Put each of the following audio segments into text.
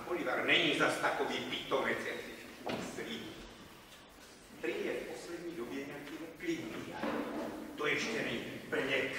Oliver není zas takový pitomec, jak si všichni myslí. Prý je v poslední době nějaký neklidný. To ještě není Brněk.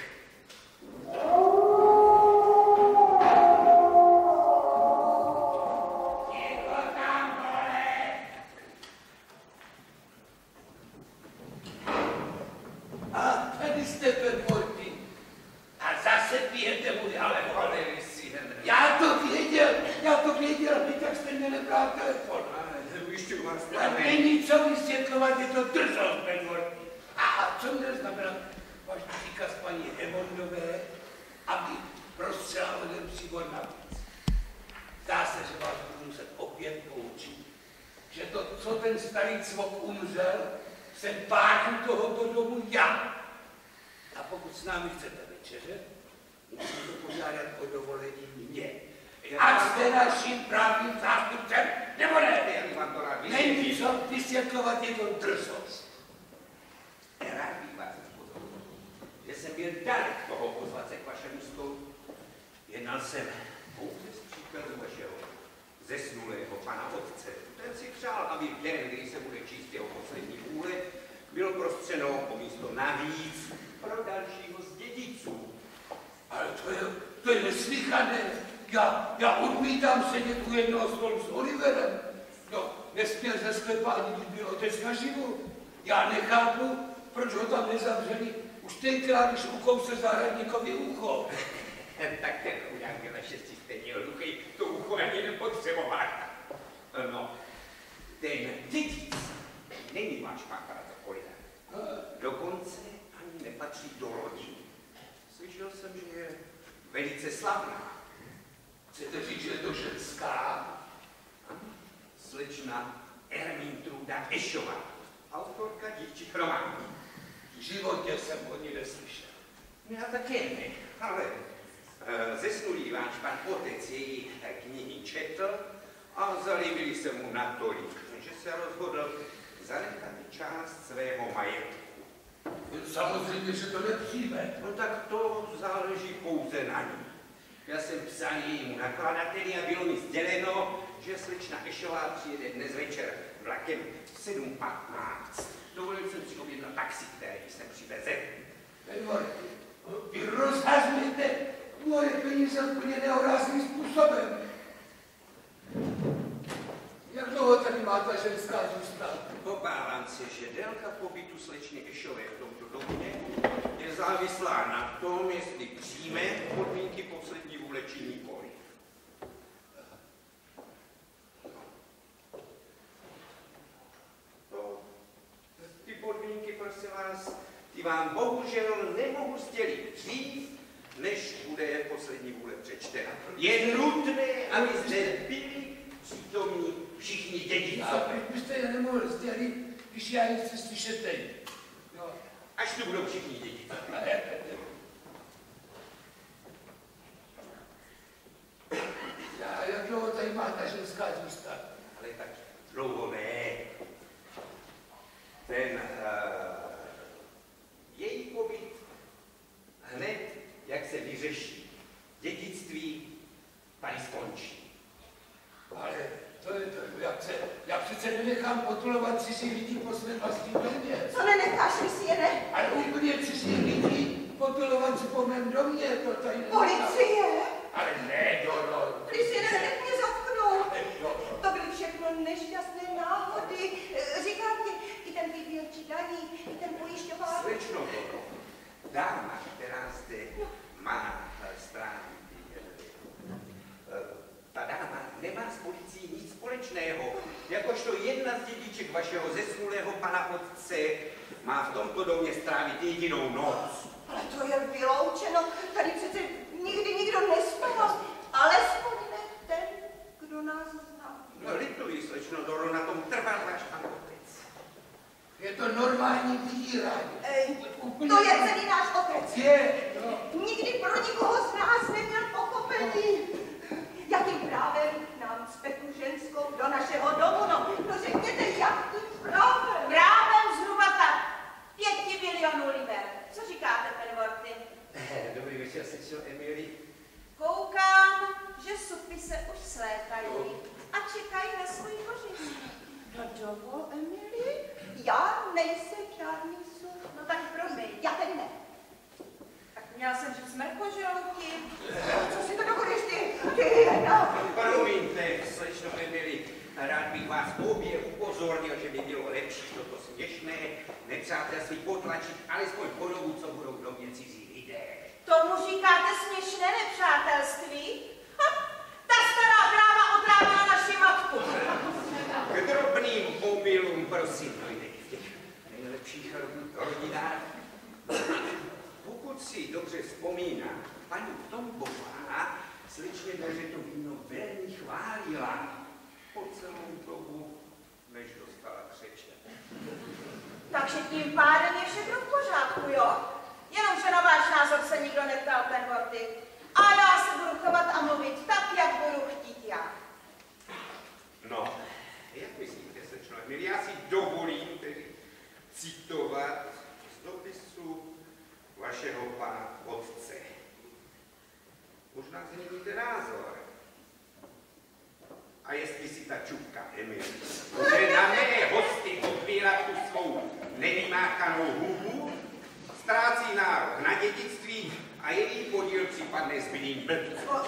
Když ukousl zahradníkovi ucho. Tak ten chudák byl naštěstí stejně hluchý, to ucho ani nepotřeboval. No, ten dědic není váš pácha za Oliver. Dokonce ani nepatří do rodiny. Slyšel jsem, že je velice slavná. Chcete říct, že je to ženská? Slečna Ermintruda Ešová, autorka dívčích románů. V životě jsem o ní neslyšel. Já také ne, ale zesnulý váš pan otec její knihy četl a zalíbili se mu natolik, že se rozhodl zanechat část svého majetku. Samozřejmě, že to nepřijme. No tak to záleží pouze na ní. Já jsem psal jejímu nakladateli a bylo mi sděleno, že slečna Ešová přijede dnes večer vlakem 7:15. Dovolil jsem si objednat taxi, které jsem přiveze. Vy rozhazujete moje peníze úplně nehorázným způsobem. Jak dlouho tady má ta ženská zůstat? Obávám se, že délka pobytu slečny Ešové v tomto domě je závislá na tom, jestli přijme podmínky poslední vůle či nikoli. Ty podmínky, prosím vás, ty vám bohužel nemohu sdělit dřív, než bude poslední vůle přečtena. Je nutné, aby zde byli přítomní všichni dědicové. Proč byste je nemohl sdělit, když já je chci slyšet teď? No, až tu budou všichni dědicové. Jak dlouho tady má ta ženská zůstat? Ale tak dlouho ne. Ten její pobyt hned, jak se vyřeší dědictví, tady skončí. Ale to je to, já přece nenechám potulovat cizí lidí po svém vlastním domě. Co nenecháš, Luciene? Ale úplně cizí lidí potulovat si po mém domě, to tady nenechám. Policie? Ale ne, Doro. Luciene, nenech mě zatknout. To byly všechno nešťastné náhody. Říkám ti, i ten výběrčí daní, i ten pojišťován. Slečno Doro, dáma, která zde má stránky, ta dáma nemá s policií nic společného. Jakožto jedna z dědiček vašeho zesnulého pana otce má v tomto domě strávit jedinou noc. Ale to je vyloučeno. Tady přece nikdy nikdo nespal. Alespoň ne ten, kdo nás zná. No, lituji, slečno Doro, na tom trval váš pan otec. Je to normální vydírání. To je celý náš otec. Je, no. Nikdy pro nikoho z nás neměl pochopení. Jakým právem nám cpe tu ženskou do našeho domu? No řekněte, jakým právem? Právem zhruba tak 5 milionů liber. Co říkáte, Penworthy? Dobrý večer, slečno Emily. Koukám, že supy se už slétají. Já nejsem žádný sůl. No tak promiň. Já ten ne. Tak měla jsem říct mrkožrouti. Co si to dovolíš ty jedna? Promiňte, slečno Emily, rád bych vás obě upozornil, že by bylo lepší toto směšné nepřátelství potlačit alespoň po dobu, co budou v domě cizí lidé. Tomu říkáte směšné nepřátelství? Ta stará kráva otrávila naši matku. K drobným omylům, prosím, dojde v těch nejlepších rodinách. Pokud si dobře vzpomínám, paní Tombová slečně že to víno velmi chválila po celou dobu, než dostala křeče. Takže tím pádem je všechno v pořádku, jo? Jenomže na váš názor se nikdo neptal, Penworthy. A já se budu chovat a mluvit tak, jak budu chtít já. No, jak myslíte, slečno Emily, já si dovolím tedy citovat z dopisu vašeho pana otce. Možná změníte názor. A jestli si ta čupka Emily bude na mé hosty odbírat tu svou nevymákanou hubu, ztrácí nárok na dědictví a její podíl připadne zbylým blbcům.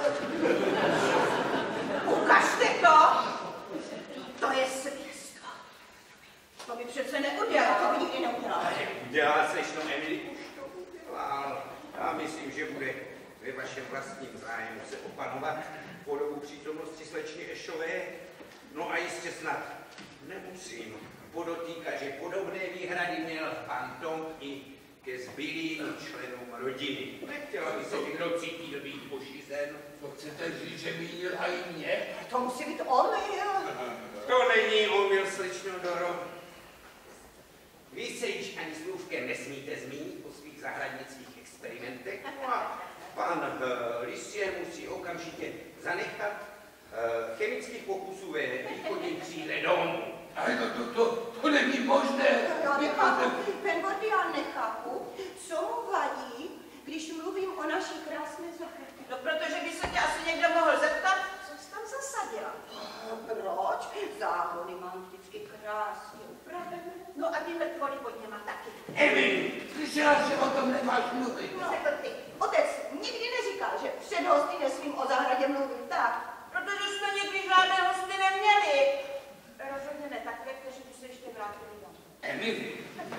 Ukažte to! To je svědectvo. To by přece neudělal, to by nikdy neudělal. Ale udělal slečno Emily, už to udělal. Já myslím, že bude ve vašem vlastním zájmu se opanovat po dobu přítomnosti slečny Ashové. No a jistě snad nemusím podotýkat, že podobné výhrady měl pan Tom i ke zbylým členům rodiny. Nechtěla by se někdo cítit být pošizen. To chcete říct, že mínil a i mě? To musí být omyl. To není omyl, slečno Doro. Vy se již ani slůvkem nesmíte zmínit o svých zahradnických experimentech. No a pan Lissier musí okamžitě zanechat chemických pokusů ve východním křídle domu. Ale to není možné. Já nechápu, Penworthy, já nechápu, co mu vadí, když mluvím o naší krásné zahradě. No, protože by se tě asi někdo mohl zeptat, co jsi tam zasadila. Proč? Záhony mám vždycky krásně upravené. No a ty mrtvoly pod něma taky. Emily, slyšela, že o tom nemáš mluvit. Řekl ty, otec nikdy neříkal, že před hosty nesmím o zahradě mluvit, tak? Protože jsme nikdy žádné hosty neměli. Rozhodně ne takové, kteří by se ještě vrátili domů. Emily.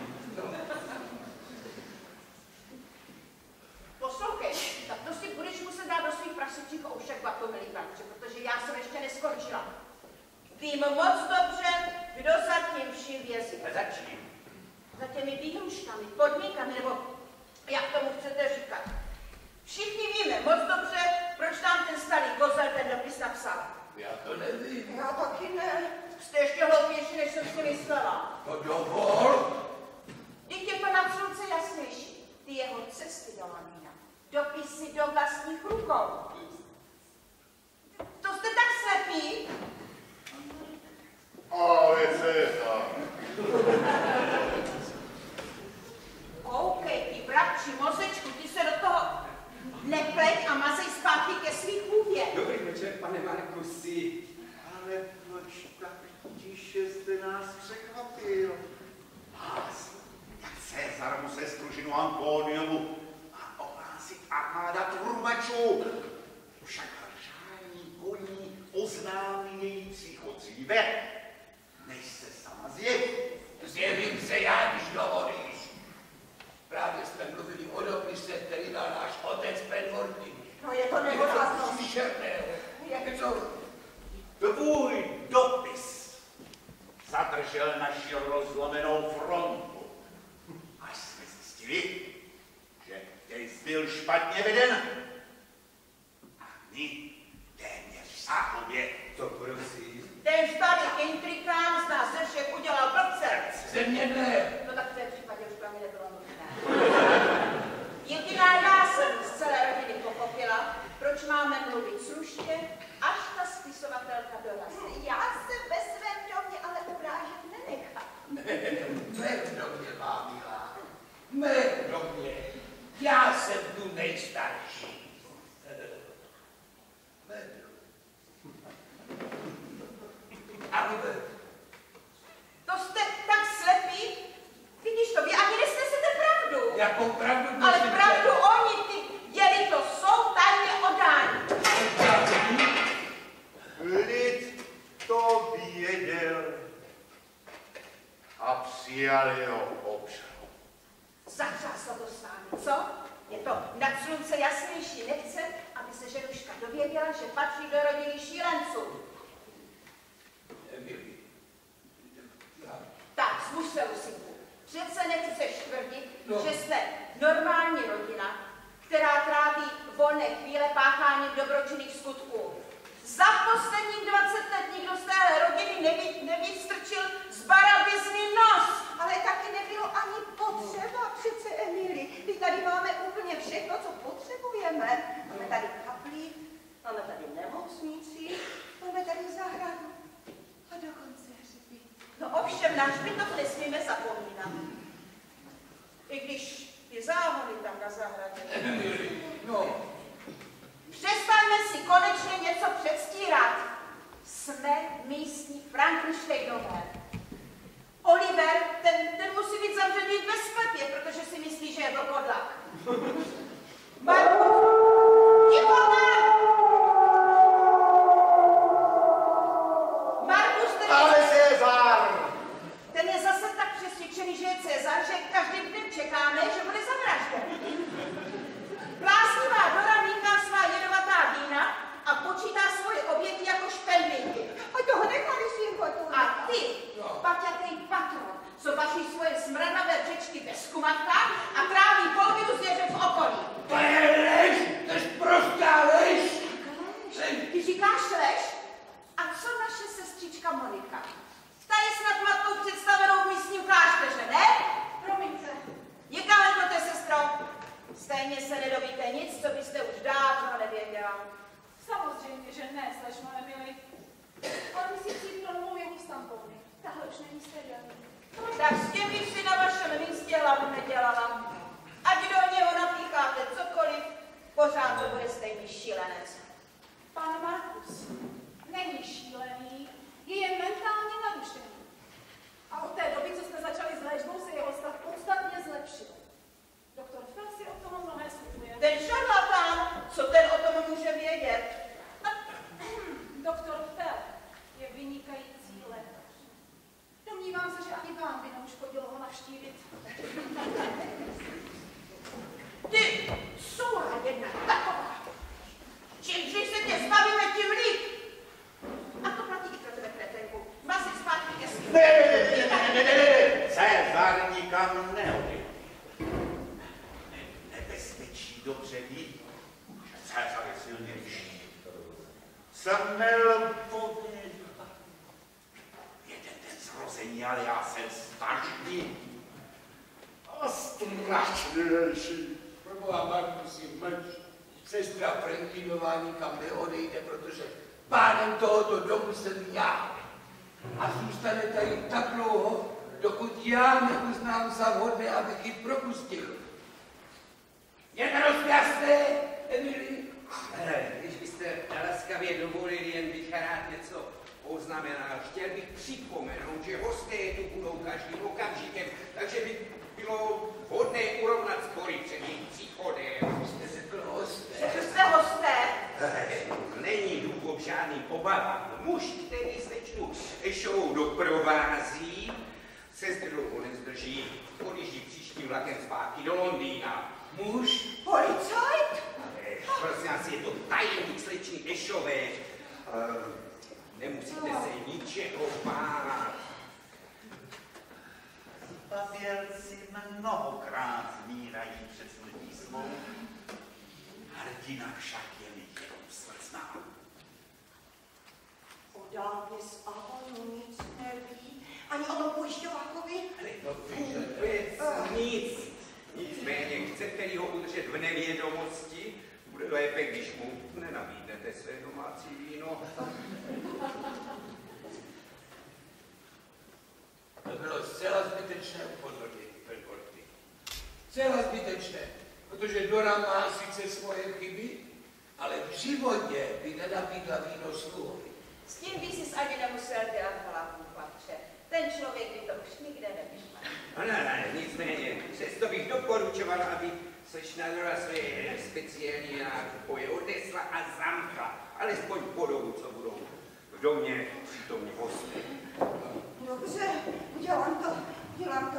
Poslouchej, tak to si budeš muset dát do svých prasečích oušek vato, milý bratře, protože já jsem ještě neskončila. Vím moc dobře, kdo za tím vším vězí. A začím. Za těmi výhruškami, podmínkami, nebo jak tomu chcete říkat. Všichni víme moc dobře, proč nám ten starý kozel ten dopis napsal. Já to nevím. Já taky ne. Jste ještě hloupější, než jsem si myslela. To dovol. Vždyť je to na slunce jasnější. Ty jeho cesty do Londýna. Dopisy do vlastních rukou. To jste tak slepí? Ale Cezar. Koukej, ty bratři, mozečku, ty se do toho nepleť a mazej zpátky ke svých hůvě. Dobrý večer, pane Markusi. Ale proč tak tiše jste nás překvapil? Vás, jak Cezarovu sestru Antoniovu a ohlásit armáda trumačů. Však hržání koní oznámí její příchod dříve, než se sama zjeví. Zjevím se já, když dovolíš. Právě jsme mluvili o dopise, který dal náš otec Penworthy. No je to nehoráznost. Příšerné. Je Co? Tvůj dopis zadržel naši rozlomenou frontu, až jsme zjistili, že děj byl špatně veden. A my téměř záhubě. To prosím. Ten starý intrikán z nás ze všech udělal blbce. Ze mě ne. No tak v té případě už pro mě nebylo nutné. Jediná já jsem z celé rodiny pochopila, proč máme mluvit slušně, až ta spisovatelka dorazí. Já se ve svém domě ale urážet nenechám. Mé v domě, má milá. Mé v domě. Já jsem tu nejstarší. Mé v domě. Ale To jste tak slepí, přijali ho obžalobu. Zatřáslo to s vámi, co? Je to nad slunce jasnější. Nechce, aby se ženuška dověděla, že patří do rodiny šílenců. Emily. Tak, zmuž se, Lucinku. Přece nechceš tvrdit, že jste normální rodina, která tráví volné chvíle pácháním dobročinných skutků. Za posledních 20 let nikdo z té rodiny nevystrčil z barabizny nos. Ale taky nebylo ani potřeba, přece, Emily. Teď tady máme úplně všechno, co potřebujeme. Máme tady kaplík, máme tady nemocnici, máme tady zahradu a dokonce hřbitov. No ovšem, na hřbitov nesmíme zapomínat. I když ty záhony tam na zahradě. Emily, no. Přestaňme si konečně něco předstírat. Jsme místní Frankensteinové. Oliver, ten musí být zavřený ve sklepě, protože si myslí, že je vlkodlak. Markus, ticho tam! Markus, Ale Cezar! ten je zase tak přesvědčený, že je Cezar, že každým dnem čekáme, že bude zavražděn. Bláznivá Dora mýká svá jedovatá vína a počítá svoje oběti jako špendlíky. A toho nechali svým A ty, paťatej patron, co vaří svoje smradavé břečky ve skumatkách a tráví polovinu zvěře v okolí. To je lež, to je sprostá lež. Ty říkáš lež? A co naše sestřička Monika? Ta je snad matkou představenou v místním klášteře, ne? Promiňte. Jaká lepnote, sestro? Stejně se nedovíte nic, co byste už dávno nevěděla. Samozřejmě, že ne, slečno Emily. Ale my si cítno mluvím s tampony. Tahle už není seriální. Tak s tím bych si na vašem místě hlavu nedělala. Ať do něho napícháte cokoliv, pořád to bude stejný šílenec. Pán Markus není šílený, je jen mentálně narušený. A od té doby, co jsme začali s léčbou, se jeho stav podstatně zlepšil. Doktor Fell si o tom mnohé slibuje. Ten šarlatán, co ten o tom může vědět? Doktor Fell je vynikající lékař. Domnívám se, že ani vám by neuškodilo ho navštívit. Ty, sura jedna taková. Čím dřív se tě zbavíme, tím líp. A to platí i pro tebe, kretenku. Má si zpátky ke svým. Ne, Cezar nikam neodjel. Nebezpečí dobře ví, že Cezar je silnější. Samel pověděl. Jeden ten zrození, ale já jsem starší a strašnější. Proboha, Markusi, mlč. Sestra Franklinová nikam neodejde, protože pánem tohoto domu jsem já. A zůstane tady tak dlouho, dokud já neuznám za vhodné, abych ji propustil. Je to jasné, Emily? Když byste laskavě dovolili, jen bych rád něco poznamenal. Chtěl bych připomenout, že hosté tu budou každým okamžikem, takže by bylo vhodné urovnat spory před jejich příchodem. Jste řekl hosté. Jste hosté. Není důvod žádným obavám. Muž, který slečnu Ešovou doprovází, se zde dlouho nezdrží, odjíždí příštím vlakem zpátky do Londýna. Muž? Policajt? Prosím vás, je to tajemník slečny Ešové. Nemusíte se ničeho bát. Zbabělci mnohokrát zmírají před smrtí svou. Hrdina však je mi jenom slzná. O dávě z Avonu nic neví, ani o tom pojišťovákovi. Vůbec nic. Nicméně, chcete-li ho udržet v nevědomosti, bude lépe, když mu nenabídnete své domácí víno. To bylo zcela zbytečné upozornění, Pelporty. Zcela zbytečné, protože Dora má sice svoje chyby, ale v životě by nenabídla víno sluhovi. S tím by si ani nemusel dělat hlavu, chlapče. Ten člověk by to už nikde nevyšla. Ne, nicméně, přesto bych doporučovala, aby slečna Dora své speciální nápoje odnesla a zamkla. Alespoň po dobu, co budou v domě přítomní hosté. Dobře, udělám to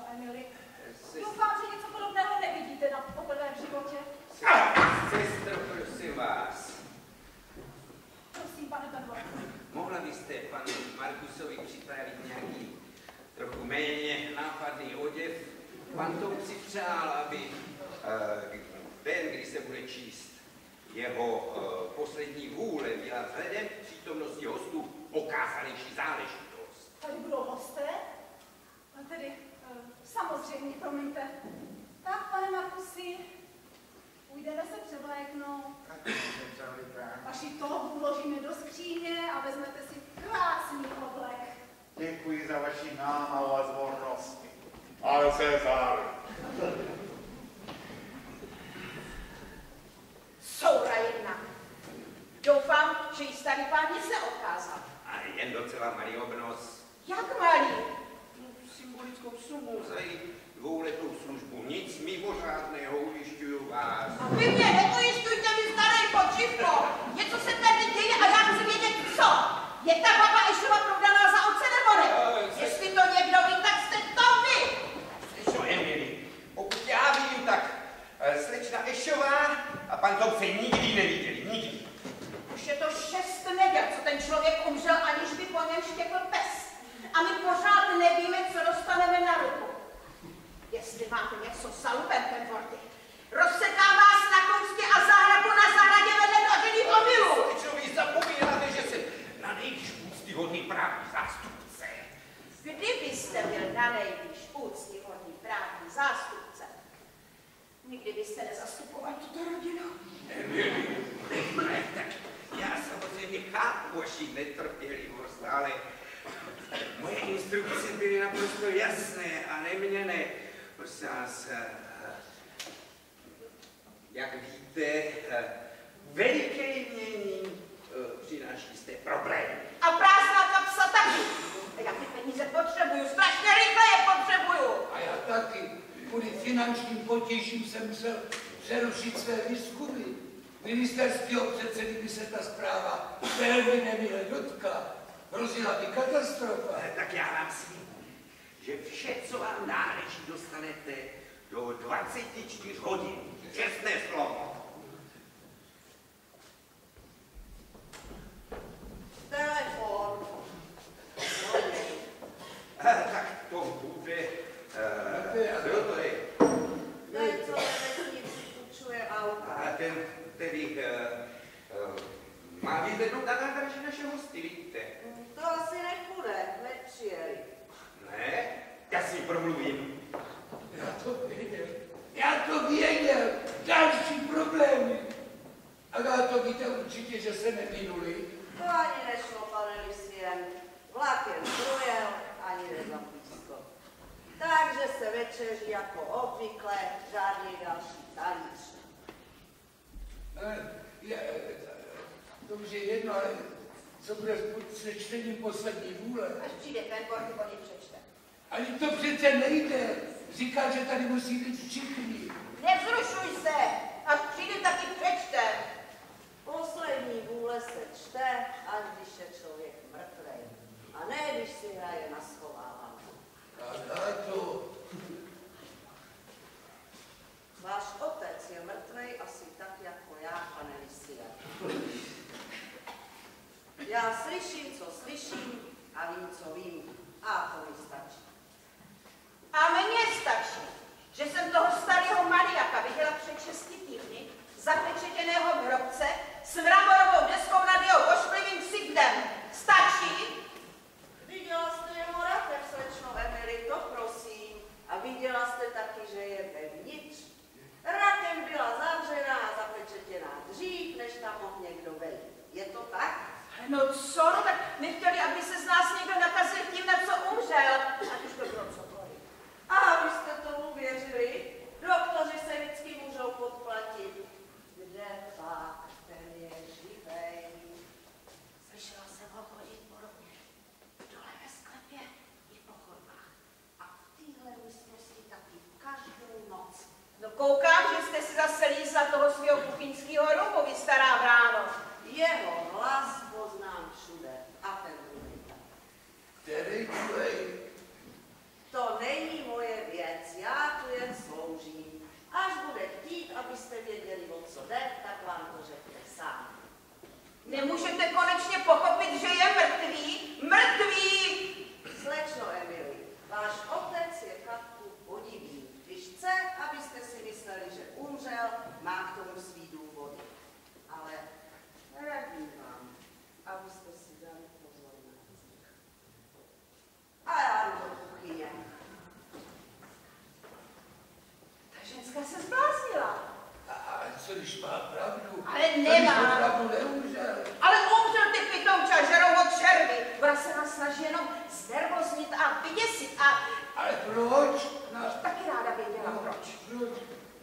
Emily. Doufám, že něco podobného nevidíte na poprvé v životě. Sestro, prosím vás. Prosím, pane Benvor. Mohla byste panu Markusovi připravit nějaký trochu méně nápadný oděv? Pan Tom si přál, aby den, kdy se bude číst jeho poslední vůle, byla vzhledem k přítomnosti hostů okázalejší záležitost. Tady budou hosté? A tedy, samozřejmě, promiňte. Tak, pane Markusi, půjdeme se převléknout. Vaši torbu vložíme do skříně a vezmete si krásný oblek. Děkuji za vaši námahu a zvornosti. Ale Cezar. Soura jedna. Doufám, že jí starý pán nic neodkázal. A jen docela malý obnos. Jak malý? Symbolickou sumu za její dvouletou službu. Nic mimořádného, ujišťuju vás. A vy mě neujišťujte, vy starý počivko. Něco se tady děje a já chci vědět, co. Je ta baba Ešova prodaná za oce nebo ne? Jestli to někdo ví, tak jste to vy. Slečno Emily, pokud já vím, tak slečna Ešová a pan Tom se nikdy neviděli, nikdy. Už je to 6 neděl, co ten člověk umřel, aniž by po něm štěkl pes. A my pořád nevíme, co dostaneme na ruku. Jestli máte něco s Lubem, Penfordy, rozsekám vás na kousky a zahrabu na zahradě vedle nožených omylů. Slečno, vy zapomínáte, že jsem na nejvíc úctyhodný právní zástupce. Kdybyste byl na nejvíc úctyhodný právní zástupce, nikdy byste nezastupoval tuto rodinu. Ne, tak já samozřejmě chápu vaši netrpělivost, ale moje instrukce byly naprosto jasné a neměnné. Prosím vás, jak víte, veliké jmění přináší jisté problémy. A prázdná kapsa taky. Já ty peníze potřebuju, strašně rychle je potřebuju. A já taky. Kvůli finančním potěžím jsem musel přerušit své výzkumy. Ministerského předsedy by se ta zpráva velmi nemile dotkla. Hrozila by katastrofa. Tak já vám slibuji, že vše, co vám náleží, dostanete do 24 hodin. Čestné slovo. Telefon. Tak to bude... Kdo to je? Ten, co ve vesnici půjčuje auta. A ten tedy má vyzvednout na nádraží naše hosty, vidíte? To asi nepůjde, nepřijeli. Ne? Já s ním promluvím. Já to věděl. Další problémy. Agáto, víte určitě, že se neminuli. To ani nešlo, pane Lucien. Vlak jen projel, ani nezablízko. Takže se večeří jako obvykle, žádný další talíř. To už je jedno, ale co bude se čtením poslední vůle? Až přijde ten Penfordy, on ji přečte. Ani to přece nejde. Říká, že tady musí být všichni. Nevzrušuj se, až přijde, taky přečte. Poslední vůle se čte, až když je člověk mrtvej. A ne, když si hraje na schovávanku. Agáto. Váš otec je mrtvej asi tak jako já, pane Lucien. Já slyším, co slyším a vím, co vím. A to mi stačí. A mně stačí, že jsem toho starého maniaka viděla před 6 týdny, zapečetěného v hrobce, s mramorovou deskou nad jeho ošklivým ksichtem. Stačí? Viděla jste jeho ratev, slečno Emily, to prosím. A viděla jste taky, že je vevnitř. Rakev byla zavřená a zapečetěná dřív, než tam mohl někdo vejít. Je to tak? No co, no tak nechtěli, aby se z nás někdo nakazil tím, na co umřel. Ať už to bylo cokoliv. A vy jste tomu věřili? Doktoři se vždycky můžou podplatit. Kde pak ten je živej? Slyšela jsem ho chodit po rovně. Dole ve sklepě i po chodbách. A v téhle místnosti taky každou noc. No koukám, že jste si zase lízla toho svého kuchyňského rumu, vy stará vráno. Jeho hlas poznám všude. A ten druhý tak. Který tvoj? Slyš, má pravdu. Ale nemá. Ten opravdu neumřel. Ale umřel ty pitouča, žerou od červy. Ona se nás snaží jenom znervoznit a vyděsit a... Ale proč? Taky ráda věděla, proč. Proč?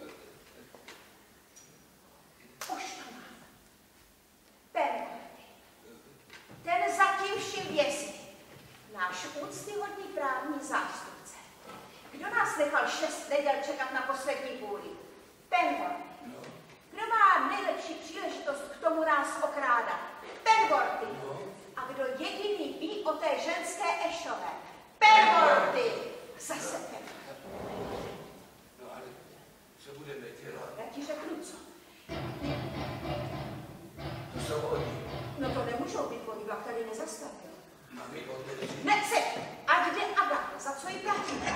Už to mám. Penalty. Ten zatím vším vězí. Náš úctyhodný právní zástupce. Kdo nás nechal 6 neděl čekat na poslední vůli? Penalty. Kdo má nejlepší příležitost k tomu nás okrádat? Penalty. A kdo jediný ví o té ženské Ešové? Penalty. Zase Penalty. No ale co budeme dělat? Já ti řeknu co. To jsou oni. No to nemůžou být oni, vlak tady nezastavil. A my otevřít. Ne, se, ať jde Adam, za co jí platíte?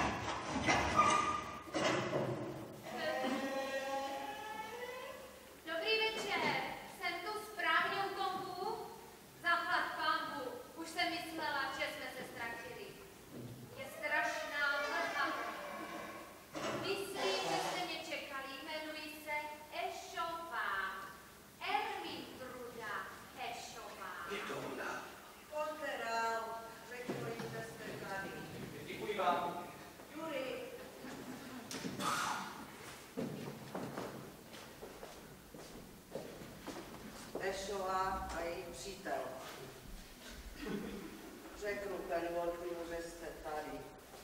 Dobrý večer, jsem tu správně u kompu? Zaplať pánbu, už jsem myslela, že jsme se ztratili. Je strašná mlha. Myslím, že jste mě čekali, jmenuji se Ešová. Ermintruda Ešová. Je to ona. Pojďte dál, řeknu jim, že jste tady. Děkuji vám. Jury. Ešová a její přítel. Řeknu Penwolfimu, že jste tady.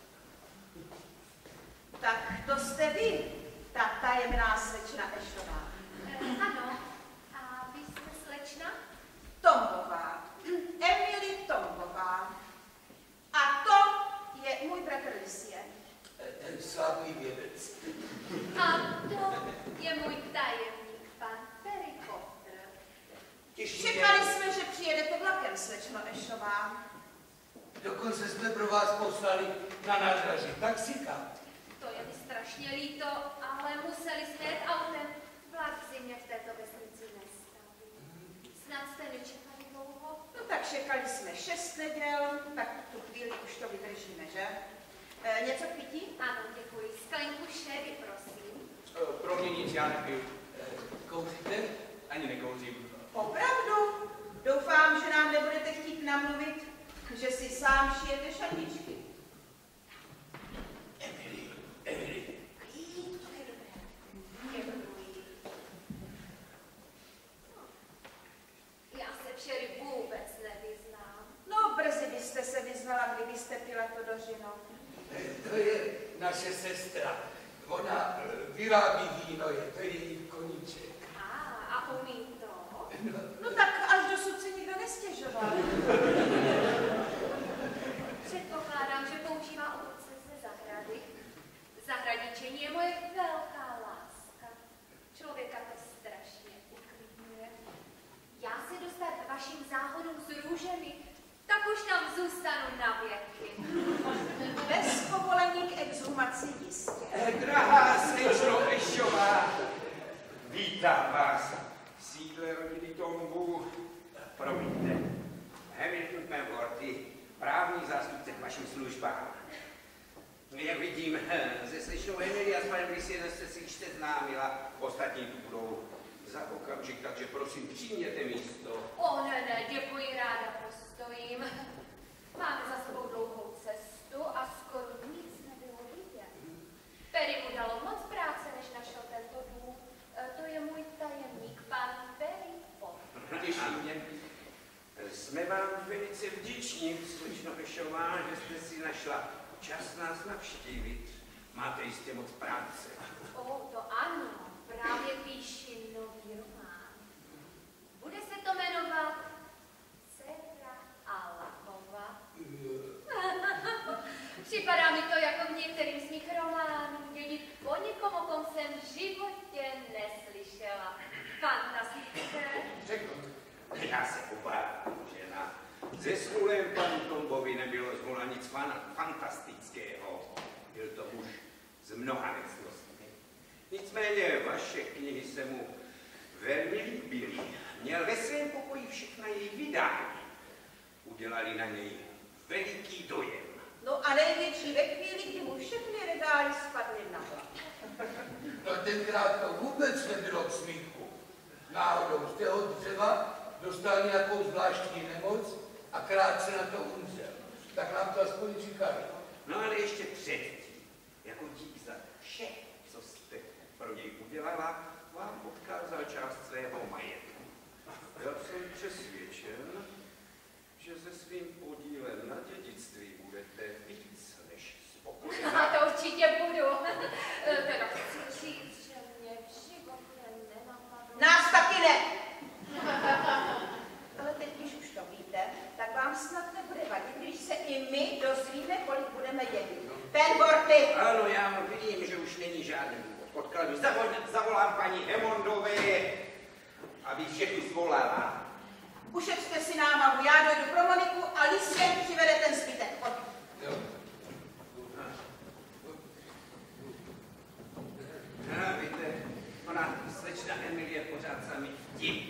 Tak to jste vy, ta tajemná slečna Ešová. Ano, a vy jste slečna? Tombová. Emily Tombová. A to je můj bratr Lucie. Ten slavný vědec. A to je můj tajemník, pan Perry Potter. Čekali jsme, že přijedete vlakem, slečno Ešová. Dokonce jsme pro vás poslali na nádraží taxika. To je mi strašně líto, ale museli jsme jet autem. Vlak v zimě v této vesnici nestaví. Snad jste nečekali dlouho? No tak čekali jsme 6 neděl, tak tu chvíli už to vydržíme, že? Něco k pití? Ano, děkuji. Sklenku sherry, prosím. Pro mě nic, já nepiju. Kouříte? Ani nekouřím. Opravdu? Doufám, že nám nebudete chtít namluvit, že si sám šijete šatičky. Emily. Klid, to je dobré. Děkuji. Já se v sherry vůbec nevyznám. No, brzy byste se vyznala, kdybyste pila to do žino. To je naše sestra. Ona vyrábí víno, je to její koníček. A umí to? No tak až dosud si nikdo nestěžoval. Předpokládám, že používá ovoce ze zahrady. Zahradničení je moje velká láska. Člověka to strašně uklidňuje. Já se dostat k vašim záhodům s růžemi, tak už tam zůstanu na věky. Bez povolení k exhumaci jistě. Drahá slečno Ešová, vítám vás v sídle rodiny Tombů. Promiňte, Hamilton Penworthy, právní zástupce k vašim službám. Jak vidím, ze slečnou Emily a s panem Lucienem jste si již seznámila, ostatní tu budou za okamžik, takže prosím, přijměte místo. O ne, děkuji, ráda postojím. Máme za sebou dlouhou cestu a skoro nic nebylo vidět. Perry mu dalo moc práce, než našel tento dům. To je můj tajemník, pan Perry Potter. Těší mě. Jsme vám velice vděční, slečno Ešová, že jste si našla čas nás navštívit. Máte jistě moc práce. O, to ano, právě píši nový román. Bude se to jmenovat Dcera Allahova. Připadá mi to jako v některým z mých románů, měnit po někom, o kom jsem v životě neslyšela. Fantastické. Řeknu, já se obávám, že na zesnulém panu Tombovi nebylo zvola nic fantastického. Byl to muž s mnoha necnostmi. Nicméně vaše knihy se mu velmi líbily. Měl ve svém pokoji všechna její vydání. Udělali na něj veliký dojem. No a největší ve chvíli, kdy mu všechny regály spadly na hlavu. No tenkrát to vůbec nebylo k smíchu. náhodou z toho dřeva dostal nějakou zvláštní nemoc a krátce na to umřel. Tak nám to aspoň říkali. No ale ještě předtím, jako dík za vše, co jste pro něj udělala, vám odkázal část svého majetku. Já jsem přesvědčen, že se svým podílem na dědictví budete víc než spokojená. Já to určitě budu. Teda chci říct, že mě v životě nenapadlo. Nás taky ne. Ale teď, když už to víte, tak vám snad nebude vadit, když se i my dozvíme, kolik budeme dědit. Penworthy! Ano, já vidím, že už není žádný důvod odkladu. Zavolám paní Hammondové, aby všechny svolala. Ušetřte si námahu, já dojdu pro Moniku a Lisie přivede ten zbytek. Jo. Víte, ona slečna Emilie pořád sami vtip.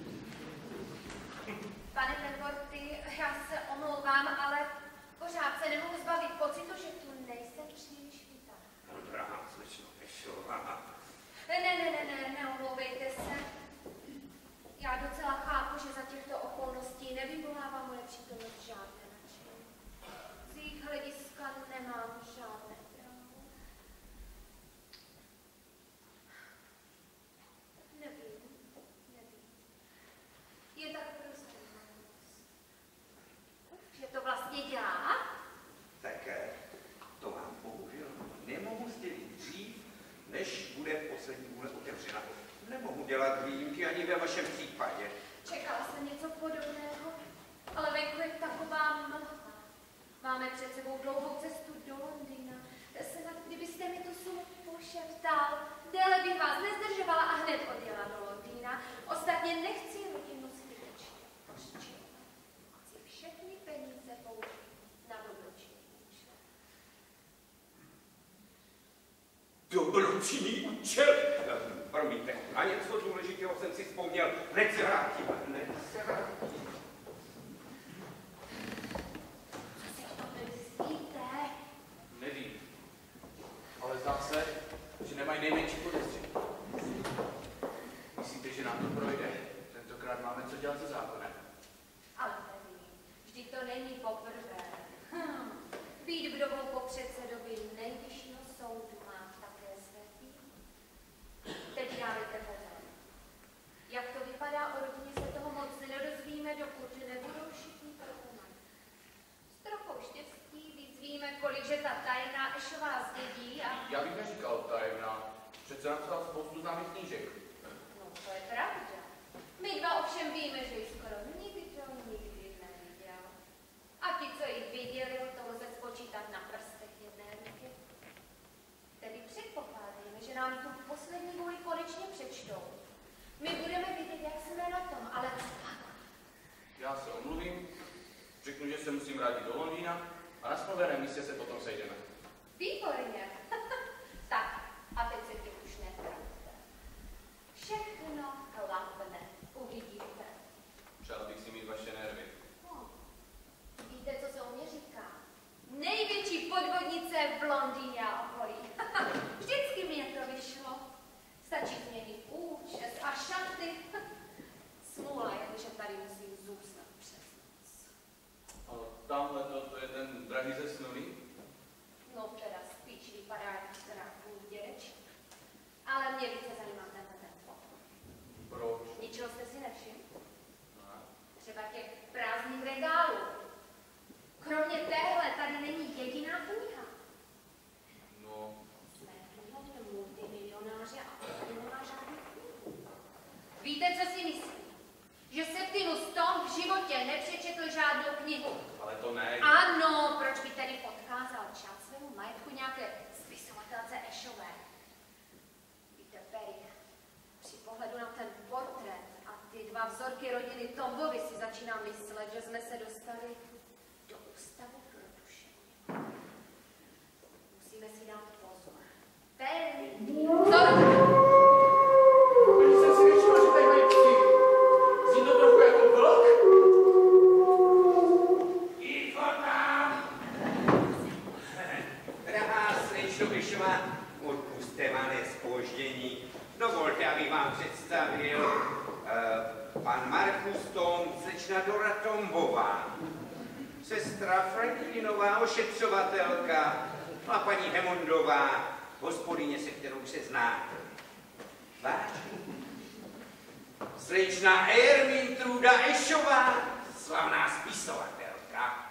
Pane Penworthy, já se omlouvám, ale pořád se nemohu zbavit pocitu, že tu nejsem příliš vítá. No, drahá slečno Ešová. Neomlouvejte se. Já docela chápu, že za těchto okolností nevyvolává moje přítomnost žádné nadšení. Z jejich hlediska nemám žádné právo. Nevím. Je tak prostě že to vlastně dělá? Tak to vám bohužel nemohu sdělit dřív, než bude poslední vůle otevřena. Nemohu dělat výjimky ani ve vašem případě. Čekala jsem něco podobného, ale venku je taková mlha. Máme před sebou dlouhou cestu do Londýna. Snad kdybyste mi tu sumu pošeptal, déle bych vás nezdržovala a hned odjela do Londýna. Ostatně nechci rodinu zbytečně pořčovat. Chci všechny peníze použít na dobročinný účel. Dobročinný účel? Promiňte, na něco důležitého jsem si vzpomněl. Hned se vrátím. Co si o tom myslíte? Nevím. Ale zdá se, že nemají nejmenší podezření. Myslíte, že nám to projde? Tentokrát máme co dělat se zákonem. Ale nevím, vždyť to není poprvé. Být vdovou po předsedovi nejvyššího soudu má také své výhody. Teď dávajte pozor. Jak to vypadá, o rodině se toho moc nedozvíme, dokud nebudou všichni prokoumat. S trochou štěstí vyzvíme, kolik že ta tajemná Ešová zdědí a... Já bych neříkal tajemná. Přece napsal spoustu známých knížek. No, to je pravda. My dva ovšem víme, že ji skoro nikdy neviděl. A ti, co ji viděli, to lze spočítat na prstech jedné ruky. Tedy předpokládejme, že nám tu poslední vůli konečně přečtou. My budeme vidět, jak jsme na tom, ale co pak? Já se omluvím, řeknu, že se musím vrátit do Londýna a na smluveném místě se potom sejdeme. Výborně. Tak, a teď se tě už netrapte. Všechno klapne, uvidíte. Přál bych si mít vaše nervy. Víte, co se o mě říká? Největší podvodnice v Londýně a okolí. Vždycky mě to vyšlo. Stačí změnit účes a šaty. Smůla je, že tady musím zůstat přes noc. Ale tamhle to je ten drahý zesnulý. No teda spíš vypadá jako strachů děč. Ale mě více zajímá ten pochod. Proč? Ničeho jste si nevšiml? Ne. Třeba těch prázdných regálů. Kromě téhle tady není jediná kniha. No, Jsme knihovně multimilionáře a tady nemá žádný knihu. Víte, co si myslím? Že Septimus Tom v životě nepřečetl žádnou knihu. ale to ne. Ano, proč by tedy odkázal část svému majetku nějaké spisovatelce Ešové? Víte, Perry, při pohledu na ten portrét a ty dva vzorky rodiny Tombovy si začínám myslet, že jsme se dostali do ústavu pro duševně. Musíme si dát pozor. Perry, Když jsem si nečekal, že tady mají psy. Zní to trochu jako vlk. Ticho tam! Drahá slečno Ešová, odpusťte malé zpoždění. Dovolte, abych vám představil sestra Franklinová, ošetřovatelka, a paní Hemondová, hospodyně, se kterou se znáte. Vážně. Slečna Ermintruda Ešová, slavná spisovatelka.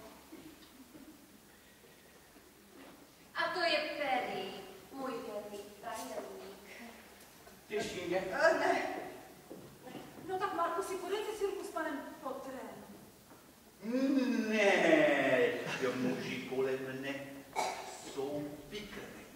A to je Perry, můj věrný tajemník. Těší mě. Ne. No tak Markusi, podejte si ruku s panem Potterem. Ne, muži kolem mne jsou vykrvení.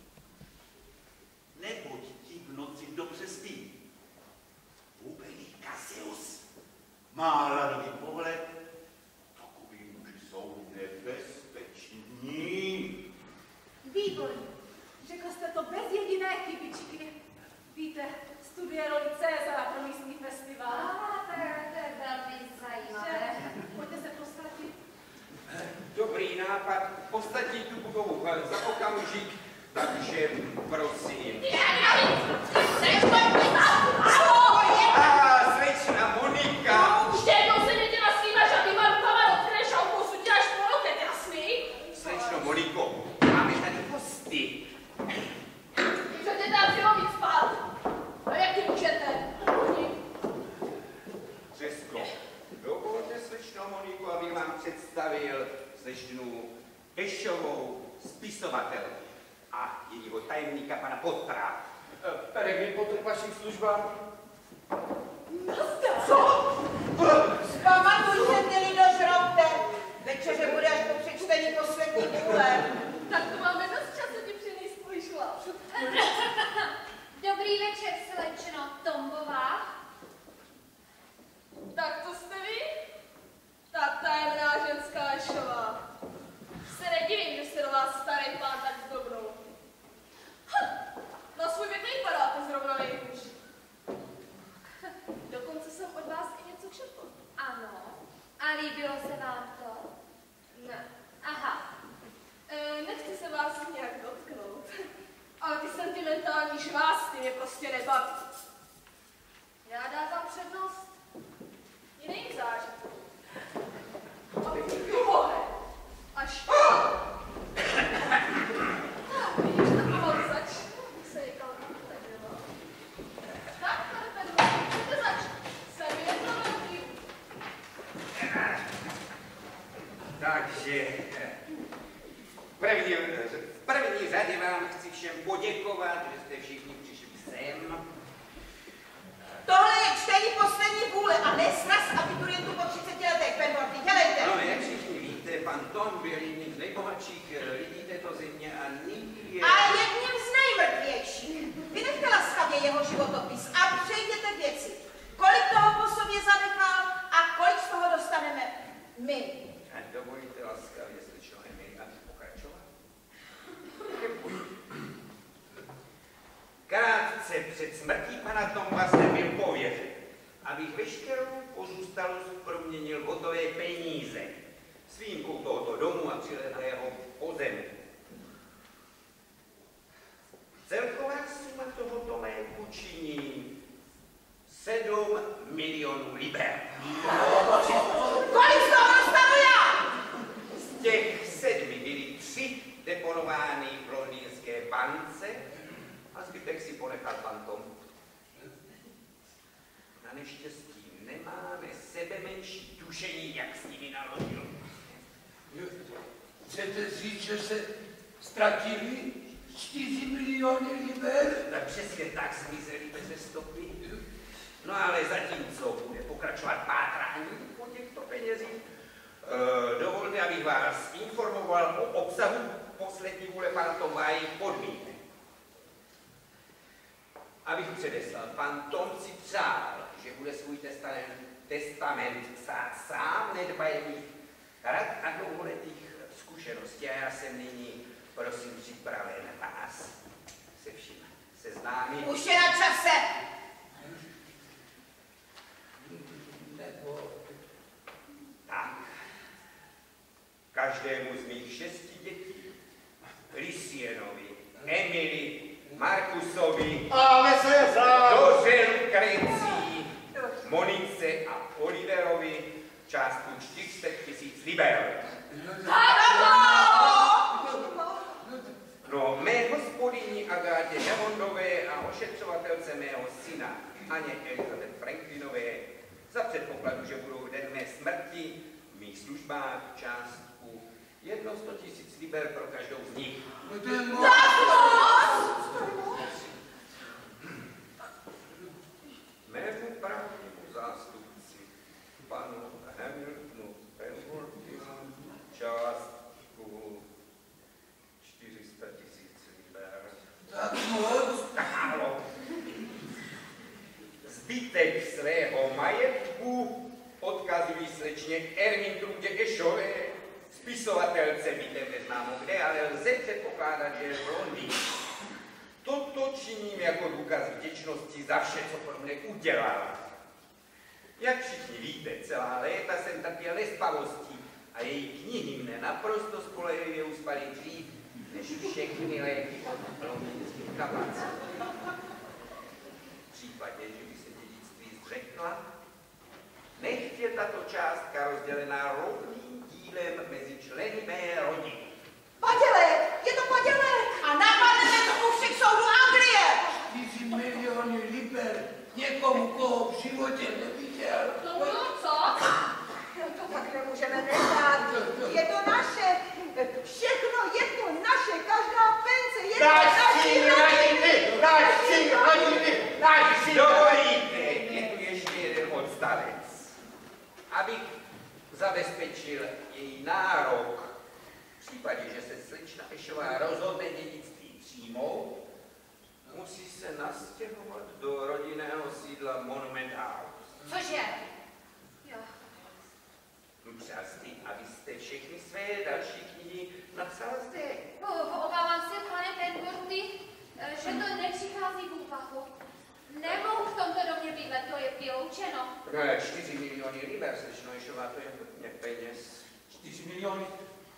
Neboť ti v noci dobře spí. Úplný Cassius má hladový pohled. Takový muži jsou nebezpeční. Výborně. Řekl jste to bez jediné chybičky. Víte, studuje roli Cezara pro místní festival. To je velmi zajímavé. Pojďte se postatit. Dobrý nápad, postatí tu budovu za okamžik, takže prosím. Slečna Monika! Už jednou se neděla svýma žádnýma rukama do které šalkou suděláš po loket, jasný? Slečno Moniko, máme tady hosty. Chcete tam si víc spát? A jak ty můžete? Řesko, dovolte, slečno Moniko, abych vám představil slečnu Ešovou, spisovatelku a jejího tajemníka pana Pottera. Peregrin Potter k vašim službám. Vzpamatujte-li do žroute. Večeře bude až po přečtení poslední vůle. Tak to máme dost času ti přinést tvůj šlap. Dobrý večer, slečno Tombová. Tak to jste vy? Ta tajemná ženská Ešová. Se nedivím, že se do vás starý pán tak zdobnou. Na svůj věk nejpadáte zrovna nejhůř. Dokonce jsem od vás i něco četl. Ano. A líbilo se vám to? Ne. Aha. Nechci se vás nějak dotknout, ale ty sentimentální žvásty mě prostě nebaví. Já dávám přednost jiným zážitkům. A tuhle, až vidíš, tak pomalu začnu se někam utajovat. Tak, pane Pedro, můžete začít. Jsem je to velký. Takže v první řadě vám chci všem poděkovat, že jste všichni přišli sem. Tohle je čtení poslední vůle a ne sraz abiturientů po 30 letech. Penworthy, dělejte. No, jak všichni víte, pan Tom byl jedním z nejbohatších lidí této země a nyní je... A jedním z nejmrtvějších. Vynechte laskavě jeho životopis a přejděte k věci. Kolik toho po sobě zanechal a kolik z toho dostaneme my. A dovolíte laskavě, slečno Emily, abych pokračoval? Krátce před smrtí pana Tomba jsem byl pověřen, abych veškerou pozůstalost proměnil v hotové peníze s výjimkou tohoto domu a přilehlého pozemku. Celková suma tohoto majetku činí 7 milionů liber. Kolik z toho dostanu já? Z těch 7 byly 3 deponovány v londýnské bance a zbytek si ponechal pan Tom. Na neštěstí nemáme sebe menší tušení, jak s nimi naložil. Chcete říct, že se ztratili 4 miliony liber? Tak přesně tak zmizeli bez stopy. No ale zatímco bude pokračovat pátrání po těchto penězích, dovolte, abych vás informoval o obsahu poslední vůle pana Toma a jejich podmínek. Abych předeslal, pan Tom si přál, že bude svůj testament psát sám, nedbaje mých rad a dlouholetých zkušeností. A já jsem nyní, prosím, připraven vás se vším seznámit. Už je na čase. Tak, každému z mých 6 dětí, Lysienovi, Emily, Markusovi, Doře, Lukrecii, Monice a Oliverovi částku 400 000 liber. No, mé hospodyni Agátě Hemondové a ošetřovatelce mého syna Aně Elizabeth Franklinové za předpokladu, že budou den mé smrti v mých službách částku 100 000 liber pro každou z nich. No to je moc. Mému právnímu zástupci, panu Hamiltonu Penworthymu, částku 400 000 liber. Tak moc? Málo. Zbytek svého majetku odkazují slečně Ermintrudě Ešové, spisovatelce bytem neznámo kde, ale lze předpokládat, že je v Londýně. Toto činím jako důkaz vděčnosti za vše, co pro mne udělala. Jak všichni víte, celá léta jsem trpěl nespavostí a její knihy mne naprosto spolehlivě uspaly dřív, než všechny léky od londýnských kaplací. V případě, že by se dědictví zřekla, nechť je tato částka rozdělená rovným dílem mezi členy mé rodiny. Padělek! Je to padělek! A napadne to u všech soudů Anglie! 4 miliony liber někomu, koho v životě neviděl. No, co? To tak nemůžeme nechat. Je to naše. Všechno je to naše. Každá pence je to naše. Naši dovolíte, je tu ještě jeden odstavec. Abych zabezpečil její nárok, v případě, že se slečna Ešová rozhodne dědictví přijmout, musí se nastěhovat do rodinného sídla Monument House. Cože? Jo. Přasti, abyste všechny své další knihy napsala zde. Obávám se, pane Penworthy, že to nepřichází v úvahu. Nemohu v tomto domě bydlet, to je vyloučeno. 4 miliony liber, slečno Ešová, to je hodně peněz. 4 miliony?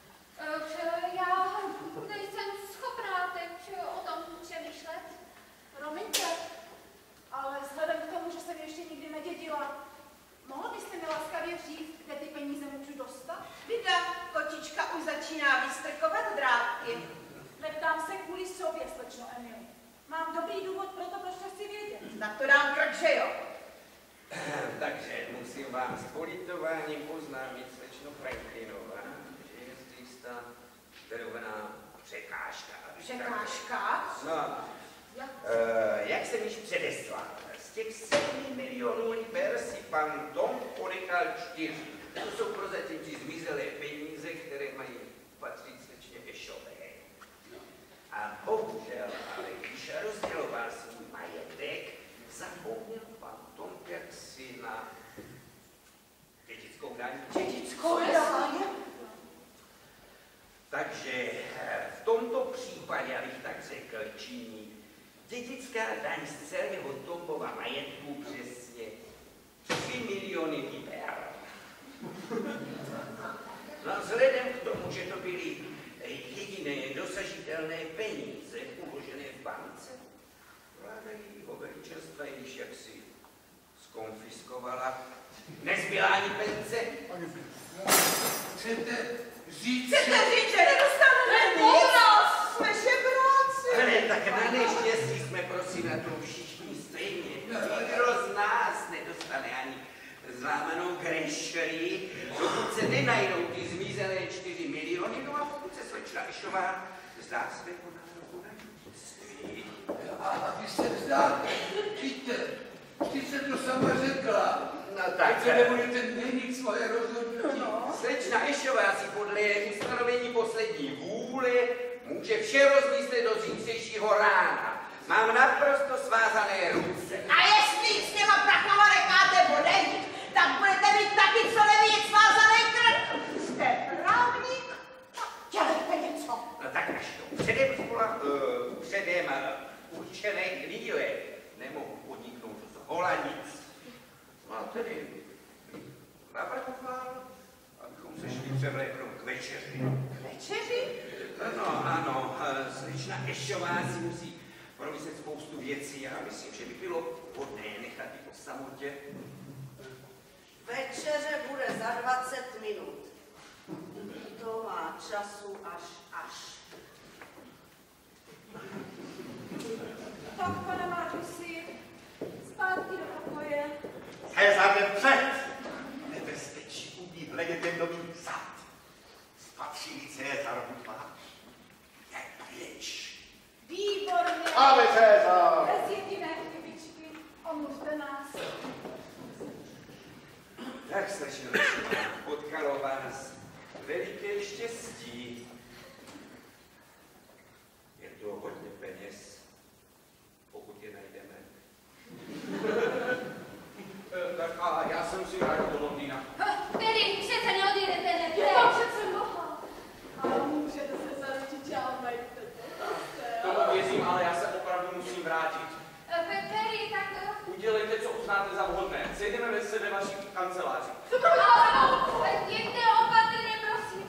Já nejsem schopná teď o tom přemýšlet. Promiňte, ale vzhledem k tomu, že jsem ještě nikdy nedědila, mohla byste mi laskavě říct, kde ty peníze můžu dostat? Vida, kočička už začíná vystrkovat drátky. Neptám se kvůli sobě, slečno Emily. Mám dobrý důvod pro to, proč to chci vědět. Tak to dám krk, že jo? Takže musím vám s politováním oznámit, slečno Franklinová, že je zde jistá drobná překážka. Překážka? No, jak jsem již předeslal, z těch 7 milionů liber si pan Tom ponechal 4. To jsou prozatím ty zmizelé peníze, které mají patřit slečně Ešové. A bohužel, ale když rozděloval svůj majetek, zapomněl pan Tom jaksi na dědickou daň. Dědickou daň? Takže v tomto případě, abych tak řekl, činí dědická daň z celého Tomova majetku přesně 3 miliony liber. No a vzhledem k tomu, že to byly jediné dosažitelné peníze uložené v bance, vláda jejího veličenstva již jaksi skonfiskovala. Nezbyla ani pence. Chcete říct, že nedostaneme nic? Jsme žebráci. Ale tak na neštěstí jsme prosím na tom všichni stejně. Nikdo z nás nedostane ani zlámanou grešery, dokud se nenajdou ty zmizelé 4 miliony, no a pokud se slečna Ešová zdá svého nároku na dědictví. a vy se vzdáte, víte, ty se to sama řekla. No tak, se nebudete měnit svoje rozhodnutí. slečna Ešová si podle ustanovení poslední vůle může vše rozmyslet do zítřejšího rána. Mám naprosto svázané ruce. A jestli s těma prachama necháte odejít, tak budete mít taky co nevíc svázaný krk. Jste právník? Dělejte něco. No tak až to předem určené chvíle nemohu podniknout z hola nic. No a tedy navrhoval, abychom se šli převléknout k večeři. Večeři? No ano, slečna Ešová si musí promyslet spoustu věcí. Já myslím, že by bylo vhodné nechat ji po samotě. Večeře bude za 20 minut. času až. Tak, pane Markusi, zpátky do pokoje. Cezar jde před! Nebezpečí ubít hleděte nový vzad. Spatří Cezarovu tvář. Je pryč. Výborně. Ave Cezar! Bez jediné chybičky. Omluvte nás. Tak slečno, potkalo vás veliké štěstí. Je to hodně peněz, pokud je najdeme. Tak a já se musím vrátit do Londýna. Perry, přece neodjedete, ne? Je to přece mohla. Ale můžete se zaručit, že já najdete. Tomu věřím, ale já se opravdu musím vrátit. Perry, tak... Udělejte, co uznáte za vhodné. Sejdeme se ve vaší kanceláři. Jděte opatrně, prosím.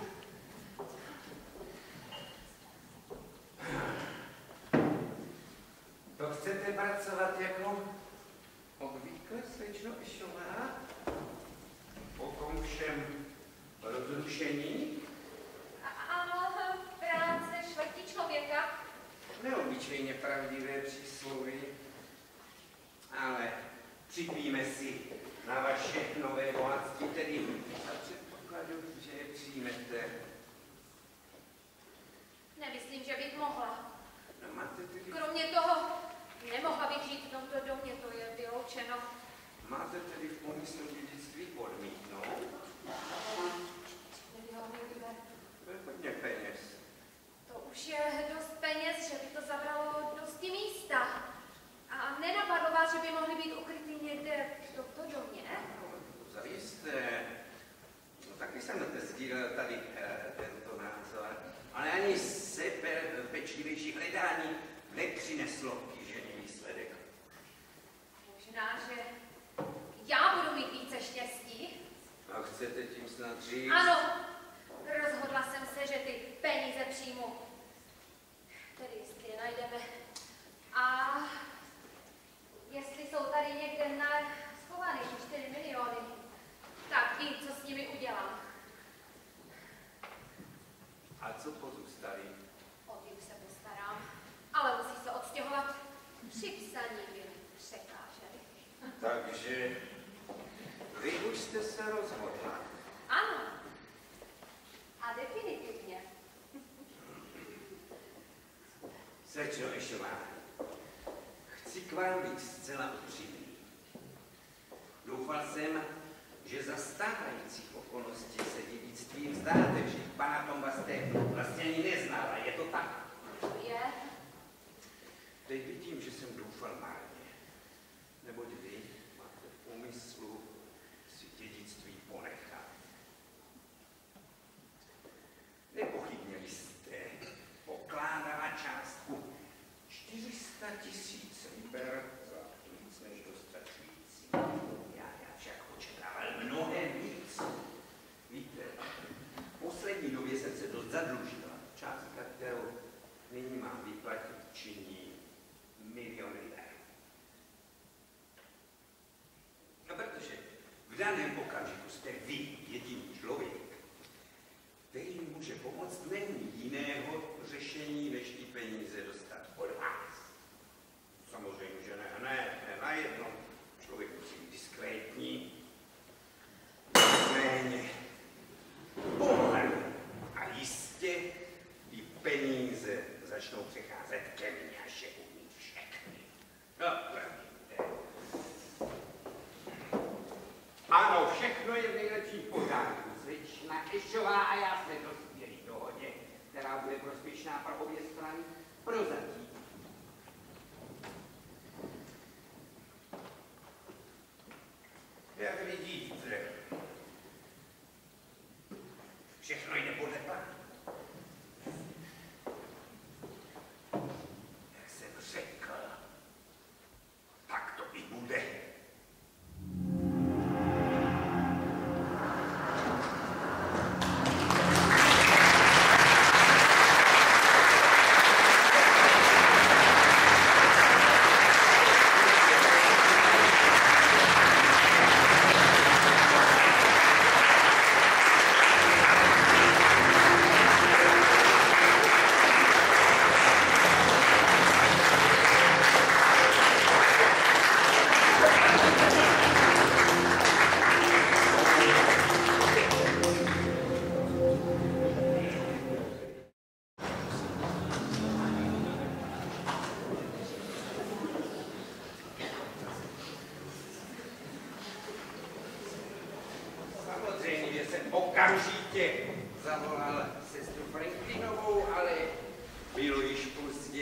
To chcete pracovat jako obvykle, slečno Ešová? Po tom všem rozrušení? Ano, práce šlechtí člověka. Neobyčejně pravdivé přísloví, ale připíme si na vaše nové bohatství, tedy za předpokladu, že je přijmete. Nemyslím, že bych mohla. No máte tedy... Kromě toho, nemohla bych žít v tomto domě, to je vyloučeno. Máte tedy v úmyslu dědictví odmítnout? Nebylo mi kde. To je hodně peněz. To už je dost peněz, že by to zabralo dosti místa. A nenapadlo vás, že by mohly být ukrytý někde v tomto domě? No, zajisté. No, taky jsem sdílel tady tento názor. Ale ani pečlivější hledání nepřineslo kýžený výsledek. Možná, že já budu mít více štěstí. A chcete tím snad říct? Ano, rozhodla jsem se, že ty peníze přijmu. Tedy jestli je najdeme. A jestli jsou tady někde schované 4 miliony, tak vím, co s nimi udělám. A co pozůstali? O ty se postarám, ale musí se odstěhovat. Při psaní by překáželi. Takže vy už jste se rozhodla. Ano. A definitivně. Slečno Ešová, chci k vám být zcela upřímný. Doufal jsem, že za stávajících okolností se dědictvím vzdáte, že pana Tomba jste vlastně ani neznala. Je to tak? Je. Teď vidím, že jsem doufal márně. Neboť vy máte v úmyslu si dědictví ponechat. Nepochybně byste pokládala částku 400 000 liber za víc než dostačující. Já však očekával mnohem víc. Víte, v poslední době jsem se dost zadlužila. Částka, kterou nyní mám vyplatit, činí 1 000 000 liber. No, protože v daném okamžiku jste vy jediný člověk, který může pomoct, není jiného řešení, než ty peníze dostat od vás. Samozřejmě, že ne najednou. Člověk musí být diskrétní. Nicméně pomalu a jistě ty peníze začnou přecházet ke mně, až je umí všechny. No, ano, všechno je v nejlepším pořádku. Slečna Ešová a já jsme dospěli dohodě, která bude prospěšná pro obě strany prozatím. Jak vidíte, všechno jde podle plánu. Jak jsem řekl, tak to i bude. ještě zavolal sestru Franklinovou, ale bylo již pozdě.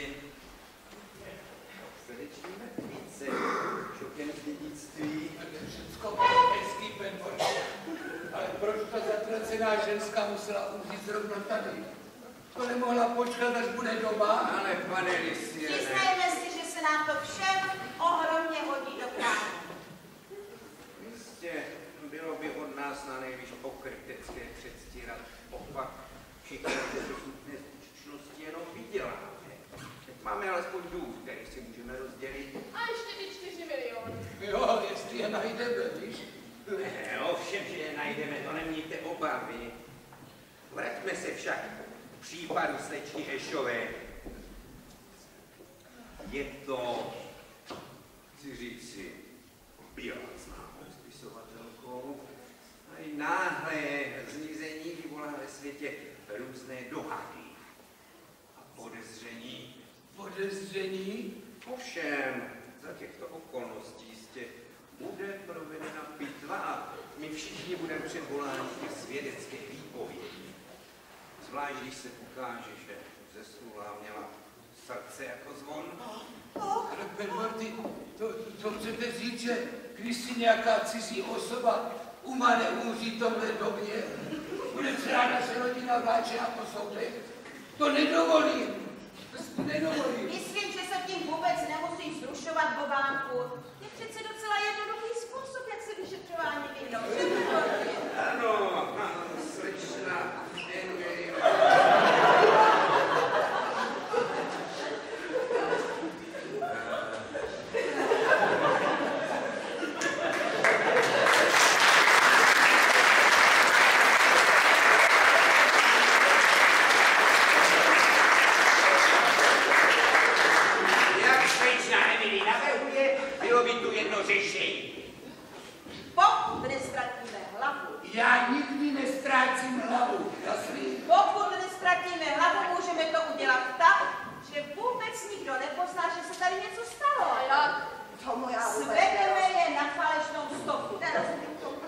Srdeční mrtvice, šokem z dědictví. Všecko hezký penforče. Ale proč ta zatracená ženská musela umřít zrovna tady? To nemohla počkat, až bude doma? Ale pane Listěne. Přiznejme si, že se nám to všem ohromně hodí do práce. Jistě, bylo by od nás na nejvíc pokrytecké předstírat opak. Všichni skutečnosti jenom vyděláme. Máme alespoň dům, který si můžeme rozdělit. A ještě ty 4 miliony. Jo, jestli je najdeme, víš? Ovšem, že je najdeme, to nemějte obavy. Vraťme se však k případu slečny Ešové. Je to, chci říci, byla známou spisovatelkou. A i náhle zmizení vyvolá ve světě různé dohady a podezření. Podezření? Ovšem, za těchto okolností jistě bude provedena pitva a my všichni budeme předvoláni ke svědecké výpovědi. Zvlášť, když se ukáže, že zesnulá měla srdce jako zvon. Ale Penforty, to chcete říct, že když si nějaká cizí osoba umane umří v tomhle době, bude celá naše rodina vláčena po soudech? To nedovolím. Nedovolím. Myslím, že se tím vůbec nemusí zrušovat Bobánku. Je přece docela jednoduchý způsob, jak se vyšetřování vyhnout. Ano, slečna Emily. Jak slečna Emily navrhuje, bylo by tu jedno řešení. Pokud neztratíme hlavu, Já nikdy nestrácím hlavu, jasný? pokud neztratíme hlavu, můžeme to udělat tak, že vůbec nikdo nepozná, že se tady něco stalo. A jak? Tomu já vůbec Svedeme je na falešnou stopu. nerozumím tomu.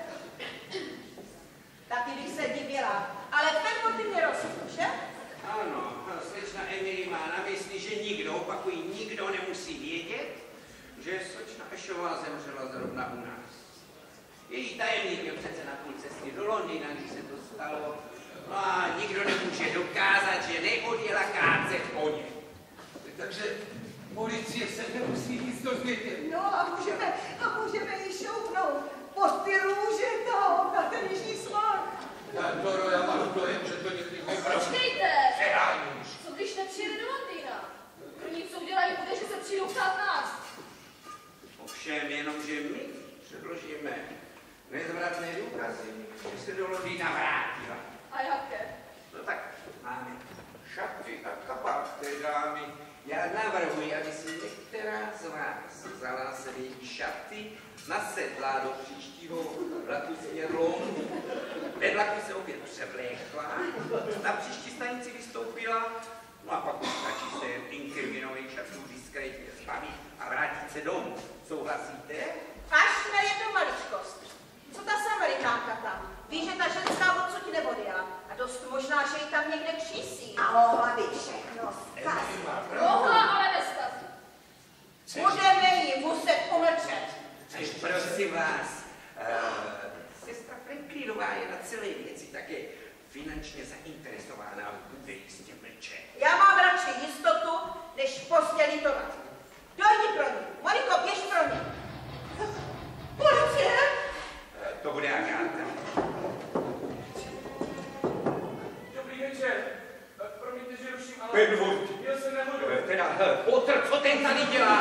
Taky bych se divila. Ale Penforty mě rozumí, že? Ano, slečna Emily má na mysli, že nikdo, opakují, nikdo nemusí vědět, že slečna Ešová zemřela zrovna u nás. Její tajemník je přece na půl cesty do Londýna, když se to stalo. No a nikdo nemůže dokázat, že neodjela kácet koně. Takže policie se nemusí nic dozvědět. No a můžeme ji šoupnout pod ty růže toho, na ten jižní svah. Doro, já mám dojem, že to někdy opravdu Počkejte! přeháníš. Co když nepřijede do Londýna? První, co udělají, bude, že se přijdou ptát nás. Ovšem jenom, že my předložíme nezvratné důkazy, že se do Londýna vrátila. A jaké? No tak máme šaty a kabát té dámy. Já navrhuji, aby si některá z vás vzala své šaty, nasedla do příštího vlaku směr Londýna. Ve vlaku se opět převlékla, na příští stanici vystoupila, no a pak už stačí se inkriminovaných šatů diskrétně zbavit a vrátit se domů. Souhlasíte? Až na jednu maličkost. Co ta Samaritánka tam? Víš, že ta ženská odsud neodjela. A dost možná, že ji tam někde křísí. A mohla by všechno zkazit. Mohla, ale nestazí. Budeme ji muset umlčet. Prosím vás, sestra Franklinová je na celé věci také finančně zainteresována a bude jistě mlčet. Já mám radši jistotu, než pozdě litovat. Dojdi pro ní. Moniko, běž pro ní. Policie? To bude Agáta. Dobrý večer. Promiňte, že ruším, ale... Penforty. Měl jsem nehodu. Teda, Potter, co ten tady dělá?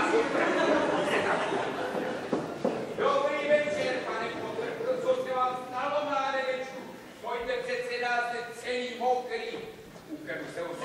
Dobrý večer, pane Potter. Co se vám stalo, mládečku? Pojďte předsedá se celý mokrý. Ukadu se ho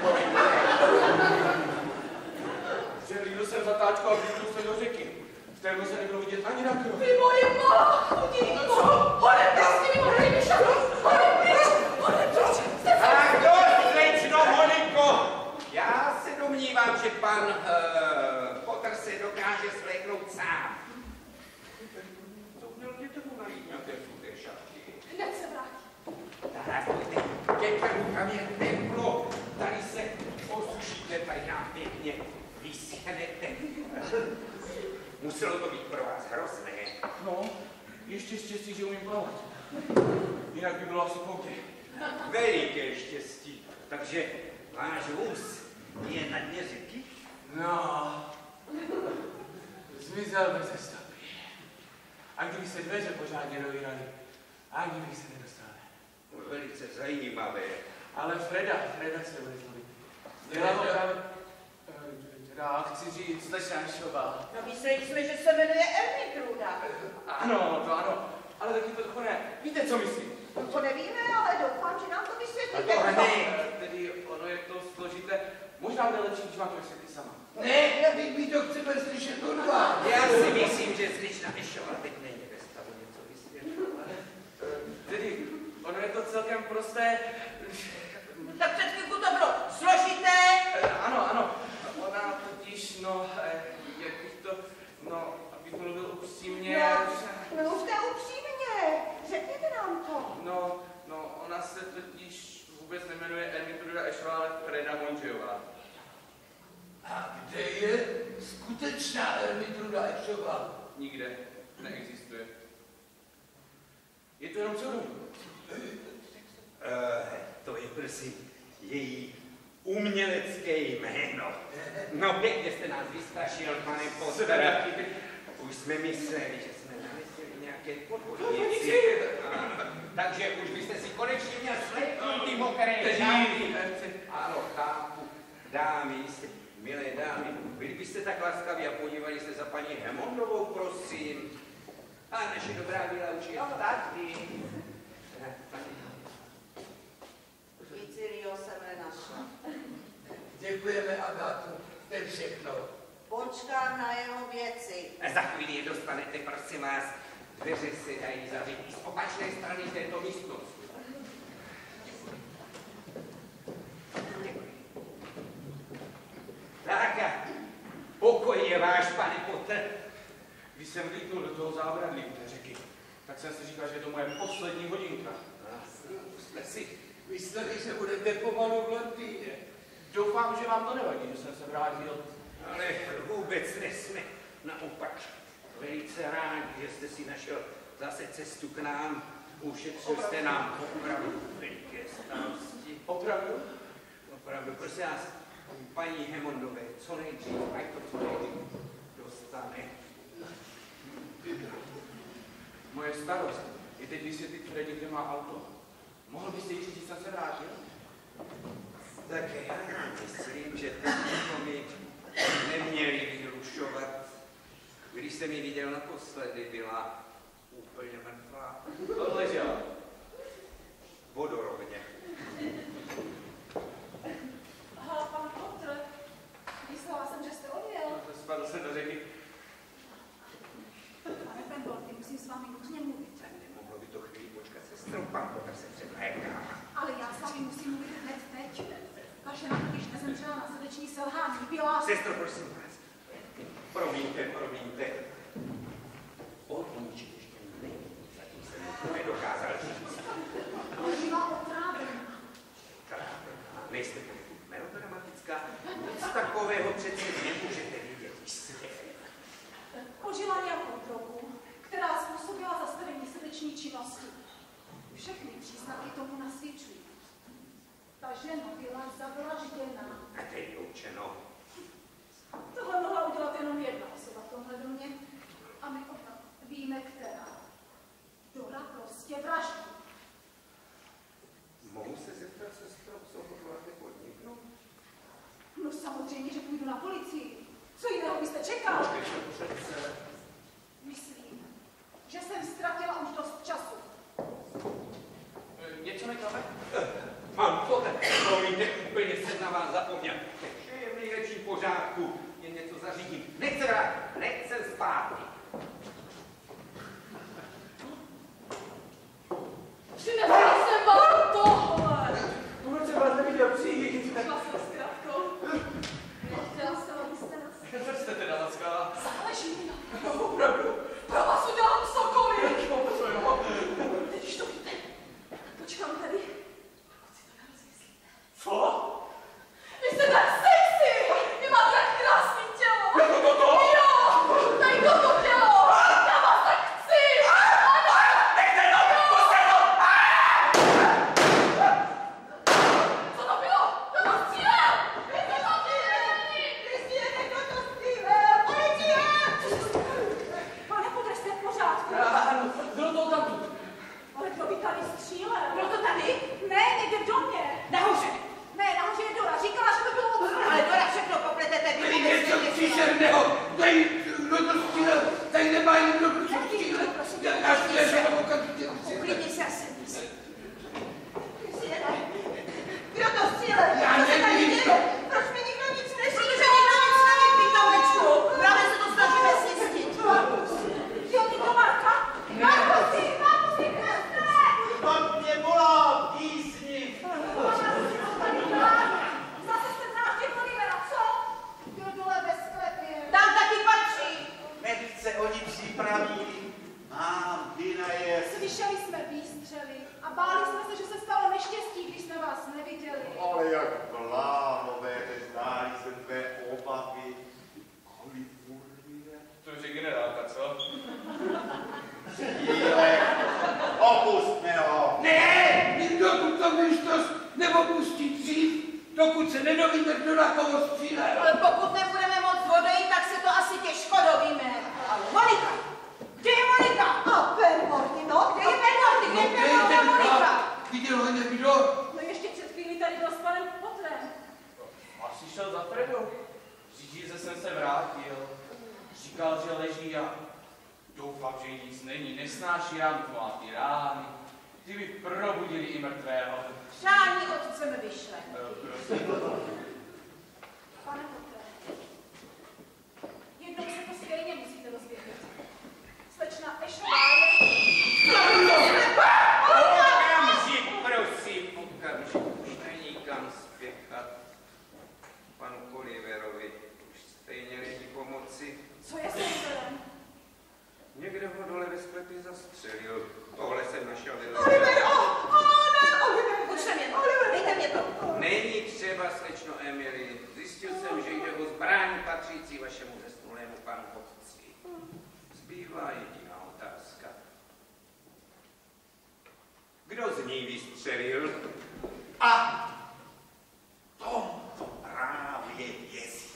Přehlídl jsem zatáčku a vlítl se do řeky. V té se nebylo vidět ani na krok. Vy moje malá chudinko! Hodete s těmi mokrými šaty! Hode pryč! Hode pryč! Tak dost, slečno, Monika! Já se domnívám, že pan Potter se dokáže svléknout sám. Co měl mě tomu najít nějaké suché šatky? Hned se vrátí. Děkuju, tam je teplo. Tady se osušíte, tady nám pěkně vyschnete. Muselo to být pro vás hrozné. No, ještě štěstí, že umím plavat. Jinak by bylo asi poutě. Veliké štěstí. Takže váš vůz je na dně řeky? No, zmizel bez stopy. A když se dveře pořádně dovírali, ani když se nedostane. Velice zajímavé. Ale Freda se bude zlobit. Dělá ho tam, teda chci říct, slečna Šová. No mysleli jsme, že se jmenuje Ermintruda. Ano, to ano, ale taky to trochu ne. Víte, co myslím? No to nevíme, ale doufám, že nám to vysvětlíte. Ale ne. Tedy ono je to složité. Možná bude lepší, když vám to vysvětlí sama. Ne, my to chceme slyšet od vás. Já si myslím, že slečna Ešová teď není ve stavu něco vysvětlovat. Tedy, ono je to celkem prosté. Tak před chvílku to bylo složité. Ano. Ona totiž, jak bych to, abych mluvil upřímně. Mluvte upřímně, řekněte nám to. Ona se totiž vůbec nemenuje Ermintruda Ešová, ale Freda Monžejová. A kde je skutečná Ermintruda Ešová? Nikde neexistuje. Je to jenom pseudonym. To je prosím její umělecké jméno. No pěkně jste nás vystrašil, pane Potter. Už jsme mysleli, že jsme namysleli nějaké podvodníci. Takže už byste si konečně měl slejknout ty mokré žáky. Ano, chápu. Dámy, milé dámy, byli byste tak laskaví a podívali se za paní Hemondovou, prosím. A naše dobrá víla už je tady. Icilio jsem nenašla. Děkujeme, Agátu, to je všechno. Počkám na jeho věci. Za chvíli je dostanete, prosím vás. Dveře se dají zavřít z opačné strany této místnosti. Děkuji. Tak a pokoj je váš, pane Potter. Když jsem vlítnul do toho zábradlí u té řeky, tak jsem si říkal, že je to moje poslední hodinka. Jste si mysleli, že budete pomalu v Londýně. Doufám, že vám to nevadí, že jsem se vrátil. Ale vůbec nesme. Naopak, velice rád, že jste si našel zase cestu k nám. Ušetřil jste nám opravdu veliké starosti. Opravdu? Opravdu, prosím vás, paní Hemondové, co nejdřív, ať to co nejdřív dostane. Moje starost je teď vysvětlit Fredě, kde má auto. Mohl byste jí říct, že jsem se vrátil? Tak já myslím, že to mi neměli vyrušovat. Když jsem ji viděl naposledy, byla úplně mrtvá. Odležela. Vodorovně. Aha, pan Potter, myslela jsem, že jste odjel. Spadl jsem do řeky. Pane Pemberley, musím s vámi nutně mluvit. Nemohlo by to chvíli počkat, sestrou, pan Potter se předléká. Ale já s vámi musím mluvit hned teď. Vaše když nezemřela na srdeční selhání, byla... Sestro, prosím vás. Promiňte. O ničem ještě není. Zatím jsem mu nedokázal říct. Ale byla otrávená. Nejste poněkud melodramatická. Nic takového přece nemůžete vidět jistě. Požila nějakou drogu, která způsobila zastavení srdeční činnosti. Všechny příznaky tomu nasvědčují. Ta žena byla zavlažděná. A to je vyloučeno. Tohle mohla udělat jenom jedna osoba v tomhle domě. A my oba víme, která. Dora prostě vraždí. Mohu se zeptat, sestro, co hodláte podniknout? No samozřejmě, že půjdu na policii. Co jiného byste čekal? Myslím, že jsem ztratila už dost času. Něco neklame? Pan Potter, promiňte, úplně jsem na vás zapomněl. Vše je v nejlepším pořádku, jen něco zařídím. Nechce zpátky. Přinesla jsem vám tohle! Vůbec jsem vás neviděl přijít. Šla jsem s krátkou. Nechtěla jsem, abyste nás... Co jste teda laskala? Záleží mi na to. Opravdu? Pro vás udělám cokoliv! Teď už to víte. Počkám tady. nepopustí dřív, dokud se nedovíme, kdo na koho střílel. Ale pokud nebudeme moc vody, tak se to asi těžko dovíme. Monika! Kde je Monika? A Permorty, no? Kde je Permorty? Kde je Permorty a Monika? Viděl ho někdo? No ještě před chvílí tady byl s panem Potterem. Asi šel za Fredou. Řídí, že jsem se vrátil. Říkal, že leží a doufám, že jí nic není. Nesnáší rámkovat ty rány. Ty by probudili i mrtvého. Přání otce mi vyšle. Prosím. Pane Pottere, jednou se to stejně musíte dozvědět. Slečna Ešová Okamžik, prosím, okamžik. Už není kam spěchat. Panu Oliverovi už stejně není pomoci. Co je s Oliverem? Někde ho dole ve sklepě zastřelil. Tohle jsem našel vedle. Oliver, ne, Oliver. Pučte mě to, dejte mě to. Není třeba, slečno Emily. Zjistil jsem, že jde o zbraň patřící vašemu zesnulému panu otci. Zbývá jediná otázka. Kdo z ní vystřelil? A to právě vězí.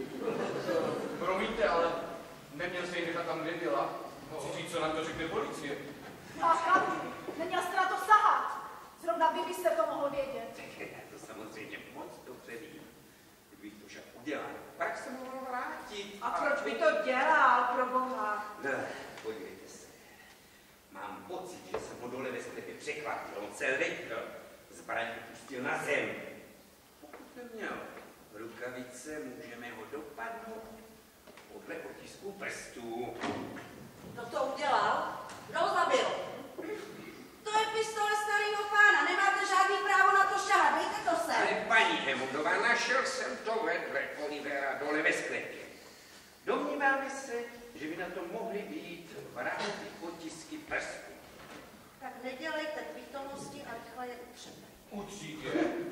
Promiňte, ale neměl se jí nechat tam, kde byla. Chci říct, co nám to řekne policie. Máš pravdu, neměl jste na to sahat. Zrovna vy byste to mohl vědět. Já to samozřejmě moc dobře vím. Kdybych to však udělal, pak se mohl vrátit. A proč by to dělal, pro boha? No, podívejte se. Mám pocit, že jsem ho dole ve sklepě překvapil. On se lekl. Zbraň pustil na zem. Pokud neměl rukavice, můžeme ho dopadnout podle otisků prstů. Kdo to udělal? Kdo ho zabil? To je pistole starého pána, nemáte žádný právo na to šahat, dejte to sem. Ale paní Hemundová, našel jsem to vedle Olivera dole ve sklepě. Domníváme se, že by na to mohly být vrátky otisky prstů. Tak nedělejte pitomosti a rychle je utřete. Určitě.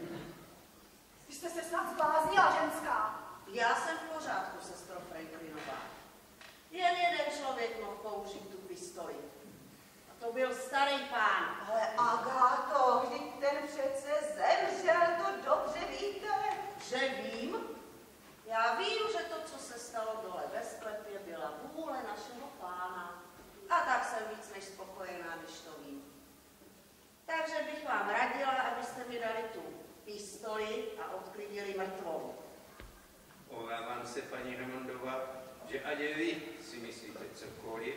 Vy jste se snad zbláznila, ženská. Já jsem v pořádku, sestro Franklinová. Jen jeden člověk mohl použít tu pistoli. A to byl starý pán. Ale Agáto, vždyť ten přece zemřel, to dobře víte. Že vím? Já vím, že to, co se stalo dole ve sklepě, byla vůle našeho pána. A tak jsem víc než spokojená, když to vím. Takže bych vám radila, abyste mi dali tu pistoli a odklidili mrtvou. Obávám se, paní Hemundová, že ať vy si myslíte cokoliv,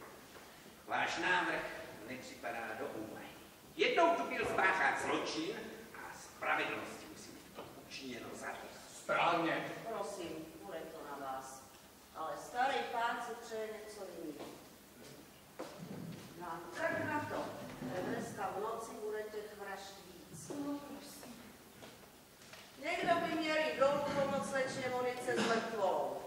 váš návrh nepřipadá do úvahy. Jednou tu byl spáchán zločin a spravedlnosti musí být to učiněno za to. Správně. Prosím, bude to na vás. Ale starý pán si přeje něco jiného. No, tak na to. Dneska v noci budete vražd víc. No, prosím. Někdo by měl jít dolů pomoct slečně Monice s mrtvou.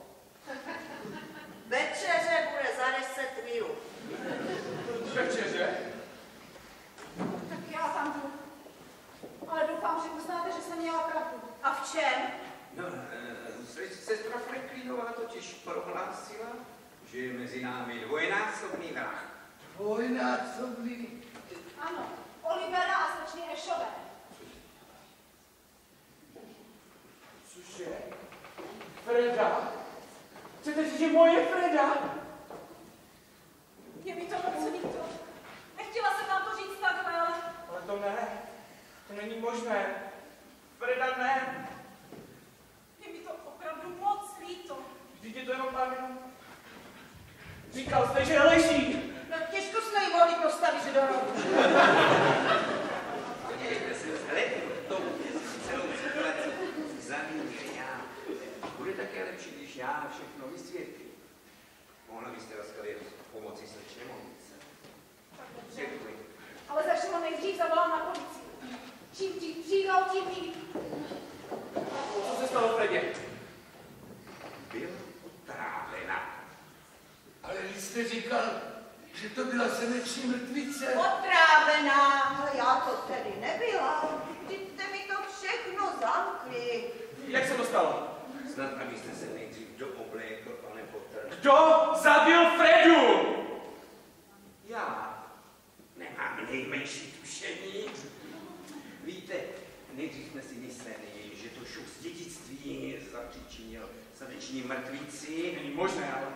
Večeře bude za 10 minut. Večeře? Tak já tam jdu. Ale doufám, že uznáte, že jsem měla pravdu. A v čem? No, sestra Franklinová totiž prohlásila, že je mezi námi dvojnásobný vrah. Dvojnásobný. Ano, Olivera a slečny Ešové. Cože? Freda? Chcete říct, že moje Freda? Je mi to moc líto. Nechtěla jsem vám to říct takhle, ale... Ale to ne. To není možné. Freda ne. Je mi to opravdu moc líto. Vždyť je to jenom pár minut. Říkal jste, že leží. No, těžko jsme ji mohli postavit do rohu. Podívejte se, vzhledem k tomu, celou situaci zamířil já. Bude také lepší, když já všechno vysvětlím. Mohla byste laskavě pomoci slečně Monice. Děkuji. Ale za všeho nejdřív zavolám na policii. Čím dřív přijdou, tím líp. Co se stalo Fredě? Byl otrávena. Ale vy jste říkal, že to byla seneční mrtvice. Otrávená. Ale já to tedy nebyla. Vždyť jste mi to všechno zamkli. Jak se to stalo? Snad abyste se nejdřív dooblékl, pane Potter. Kdo zabil Fredu? Já nemám nejmenší tušení. Víte, nejdřív jsme si mysleli, že to šup z dědictví zapříčinil srdeční mrtvíci. Není možné, ale...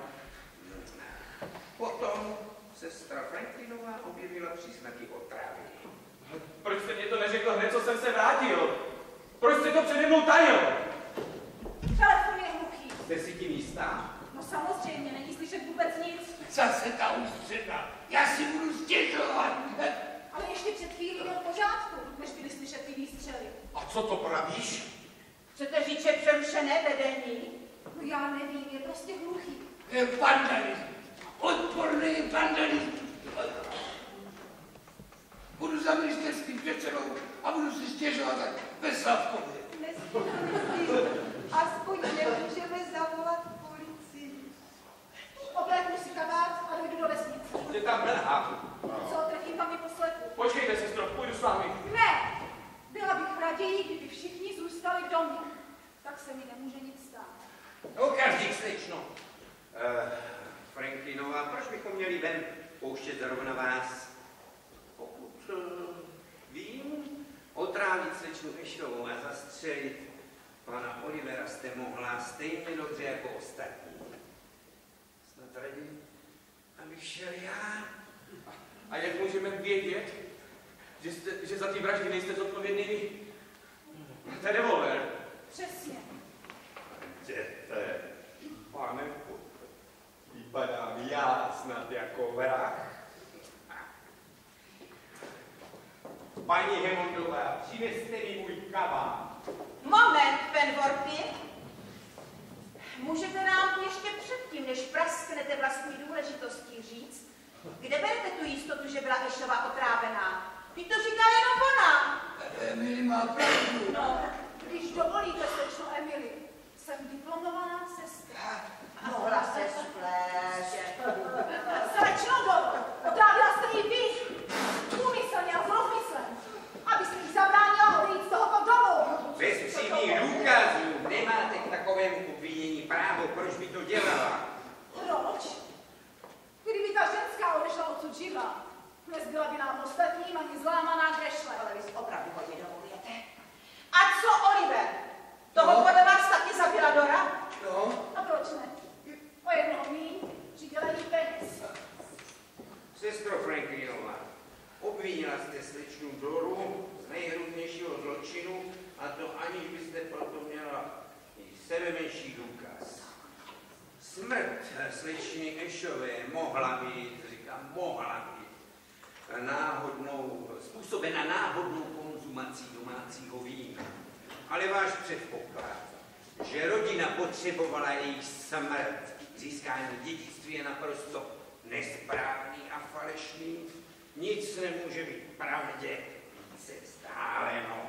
Potom sestra Franklinová objevila příznaky otravy. Proč jste mě to neřekl hned, co jsem se vrátil? Proč jste to přede mnou tajil? Telefon je hluchý. Jste si tím jistá? No samozřejmě, není slyšet vůbec nic. Zase ta ústředa. Já si budu stěžovat. Ale ještě před chvílí byl v pořádku, než byly slyšet ty výstřely. A co to pravíš? Chcete říct, že přerušené vedení? No já nevím, je prostě hluchý. Vandalismus. Odporný vandalismus. Budu za ministerským předsedou a budu si stěžovat ve Slavkově. Aspoň nemůžeme zavolat policii. Obléknu si kabát a dojdu do vesnice. Je tam mlha. Co, trefím tam i poslepu. Počkejte, sestro, půjdu s vámi. Ne! Byla bych raději, kdyby všichni zůstali v domě. Tak se mi nemůže nic stát. Okamžik, slečno. Franklinová, proč bychom měli ven pouštět zrovna vás? Pokud vím, otrávit slečnu Ešovou a zastřelit pana Olivera jste mohla stejně dobře jako ostatní. Snad raději, abych šel já. A jak můžeme vědět, že za ty vraždy nejste zodpovědný vy? To je revolver. Přesně. Jděte, pane, vypadám já snad jako vrah. Paní Hemondová, přineste mi můj kabát. Moment, Penworthy. Můžete nám ještě předtím, než prasknete vlastní důležitostí říct, kde berete tu jistotu, že byla Ešova otrávená? Vy to říká jenom ona. Emily má pravdu. No, když dovolíte, slečno Emily, jsem diplomovaná sestra. Mohla se splést. Slečno Doro, otrávila jste ji vy. Úmyslně a zlomyslem, abyste jí zabránila odejít z tohoto domu. Bez přímých důkazů nemáte k takovému obvinění právo, proč by to dělala. Proč? Kdyby ta ženská odešla odsud živá, nezbyla by nám ostatním ani zlámaná grešle. Ale vy si opravdu hodně dovolujete. A co Oliver? Toho podle vás taky zabila Dora? No. A proč ne? O jednoho míň přidělení peněz. Sestro Franklinová, obvinila jste slečnu Doru z nejhrubnějšího zločinu, a to aniž byste proto měla i sebemenší důkaz. Smrt slečny Ešové mohla být, říkám, mohla být způsobena náhodnou konzumací domácího vína. Ale váš předpoklad, že rodina potřebovala jejich smrt k získání dědictví, je naprosto nesprávný a falešný. Nic nemůže být pravdě více vzdáleno.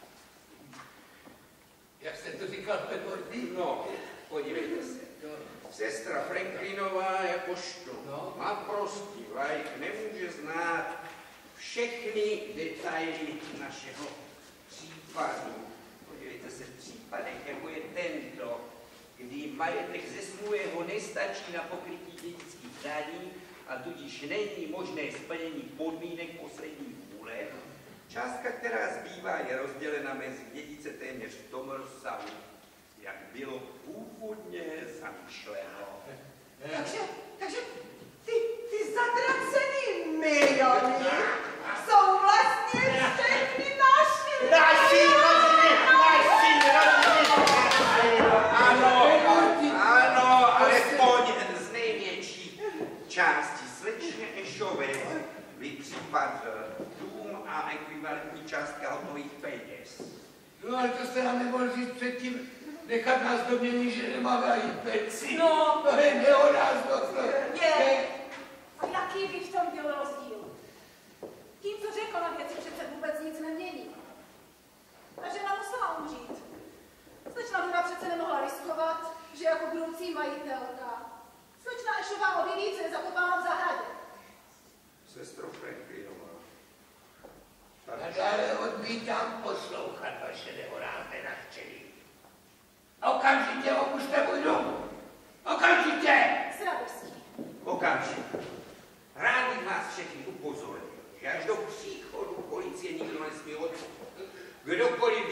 Jak jste to říkal, Penworthy? No, podívejte se. Sestra Franklinová jakožto naprostý laik nemůže znát všechny detaily našeho případu. Podívejte se, v případech, jako je tento, kdy majetek ze svého nestačí na pokrytí dědických daní a tudíž není možné splnění podmínek posledních vůle, částka, která zbývá, je rozdělena mezi dědice téměř v tom rozsahu, jak bylo původně zamýšleno. Takže ty zatracený miliony jsou vlastně všechny naši. Naši rodiny! Ano, alespoň z největší části slečně Ešové by připadl dům a ekvivalentní částka hotových peněz. No, ale to jste nám nemohl říct předtím, nechat nás domění, že nemáme ani peci. No. To je nehoráznost. Je. A jaký by v tom byl rozdíl? Tím, co řekl na věci, přece vůbec nic nemění. Ta žena musela umřít. Slečna Dora přece nemohla riskovat, že jako budoucí majitelka slečna Ešová objeví, co je zakopáno v zahradě. Sestro Franklinová. Nadále odmítám poslouchat vaše nehorázné nařčení. Okamžitě opušte můj dům. Okamžitě! S radostí. Okamžitě. Rád bych vás všechny upozornil, že až do příchodu policie nikdo nesmí odejít. Kdokoliv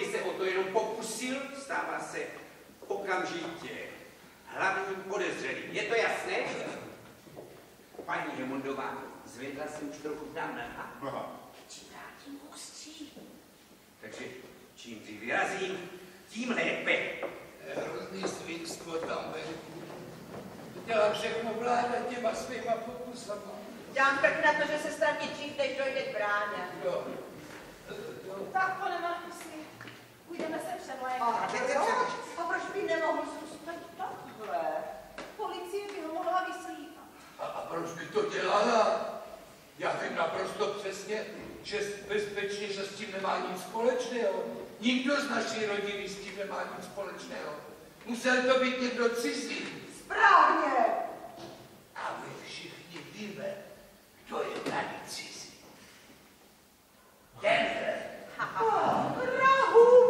stává se okamžitě hlavním podezřelým. Je to jasné? Paní Hemundová, zvedla se už trochu tam, Čím dál tím ostří. takže čím dřív vyrazím, tím lépe. Hrozný svinstvo tam venku. Chtěla všechno vládat těma svýma pokusama. Dám krk na to, že se ztratí dřív, než dojde k bráně. Jo. Tak, pane Markusi, půjdeme se převlékat. A proč by nemohl zůstat takhle? Policie by ho mohla vyslípat. A proč by to dělala? Já vím naprosto přesně, že bezpečně, že s tím nemá nic společného. Nikdo z naší rodiny s tím nemá nic společného. Musel to být někdo cizí. Správně! A my všichni víme, kdo je tady cizí. Tenhle. Vrahu!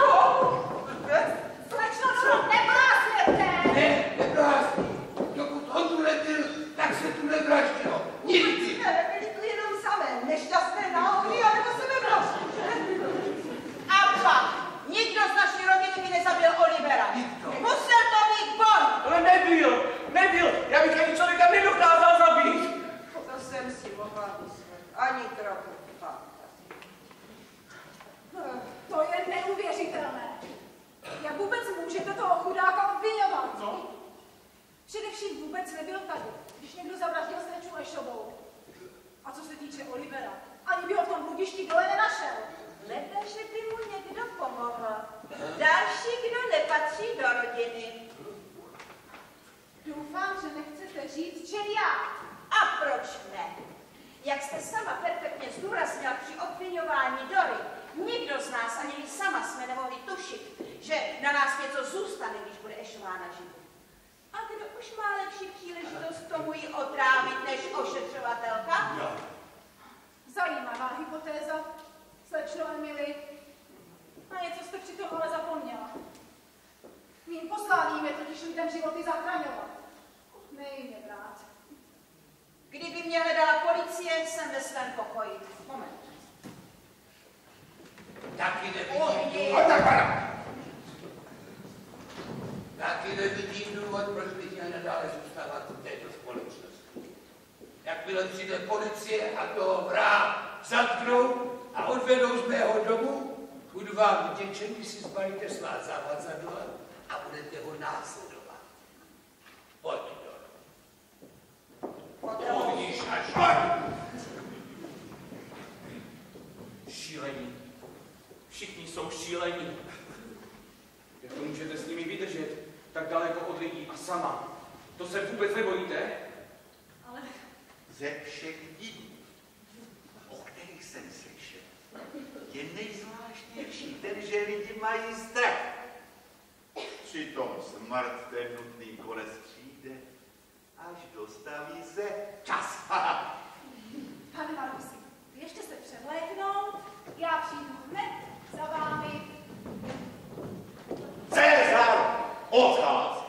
Slečno, neblázněte! Ne, nebrázní. Dokud on tu nebyl, tak se tu nevraždilo. Nikdy. Byli tu jenom samé nešťastné náhody, anebo sebevraždy. A pak, nikdo z naší rodiny by nezabil Olivera. Musel to být on. Ale nebyl. Já bych ani člověka nedokázal zabít. To jsem si mohla myslet. Ani trochu fantazie. To je neuvěřitelné. Jak vůbec můžete toho chudáka obviňovat? No? Především vůbec nebyl tady, když někdo zavraždil slečnu Ešovou. A co se týče Olivera, ani by ho v tom bludišti dole nenašel. Leda, že by mu někdo pomohl. Další, kdo nepatří do rodiny. Doufám, že nechcete říct, že já. A proč ne? Jak jste sama perfektně zdůraznila při obviňování Dory, nikdo z nás, ani my sama jsme nemohli tušit, že na nás něco zůstane, když bude Ešová naživu. A kdo už má lepší příležitost tomu ji otrávit než ošetřovatelka? Zajímavá hypotéza, slečno Emily. A něco jste přitom ale zapomněla. Mým posláním je totiž lidem životy zachraňovat. Ne jim je brát. Kdyby mě hledala policie, jsem ve svém pokoji. Moment. Taky nevidím důvod, proč bych měl nadále zůstávat v této společnosti. Jakmile přijde policie a toho vraha zatknou a odvedou z mého domu, budu vám vděčen, když si zbalíte svá zavazadla a budete ho následovat. Pojď, Povníš až Šílení. Všichni jsou šílení. Jak to můžete s nimi vydržet? Tak daleko od lidí a sama. To se vůbec nebojíte? Ale Ze všech lidí, o kterých jsem slyšel, je nejzvláštnější ten, že lidi mají strach. Přitom smrt ten nutný konec přijde, až dostaví se čas. pane Markusi, běžte se převléknout, já přijdu hned za vámi. Cezar, odchází.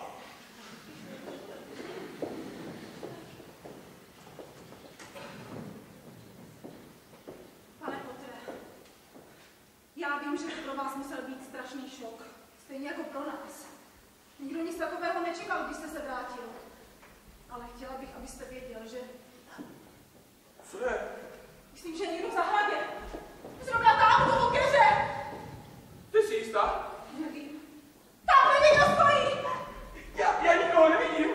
Pane Pottere, já vím, že to pro vás musel být strašný šok, stejně jako pro nás. Nikdo nic takového nečekal, když jste se vrátil. Ale chtěla bych, abyste věděl, že... Co je? Myslím, že někdo v zahradě. Zrovna tam, u toho keře. Ty jsi jistá? Nevím. Tamhle někdo stojí. Já nikoho nevidím.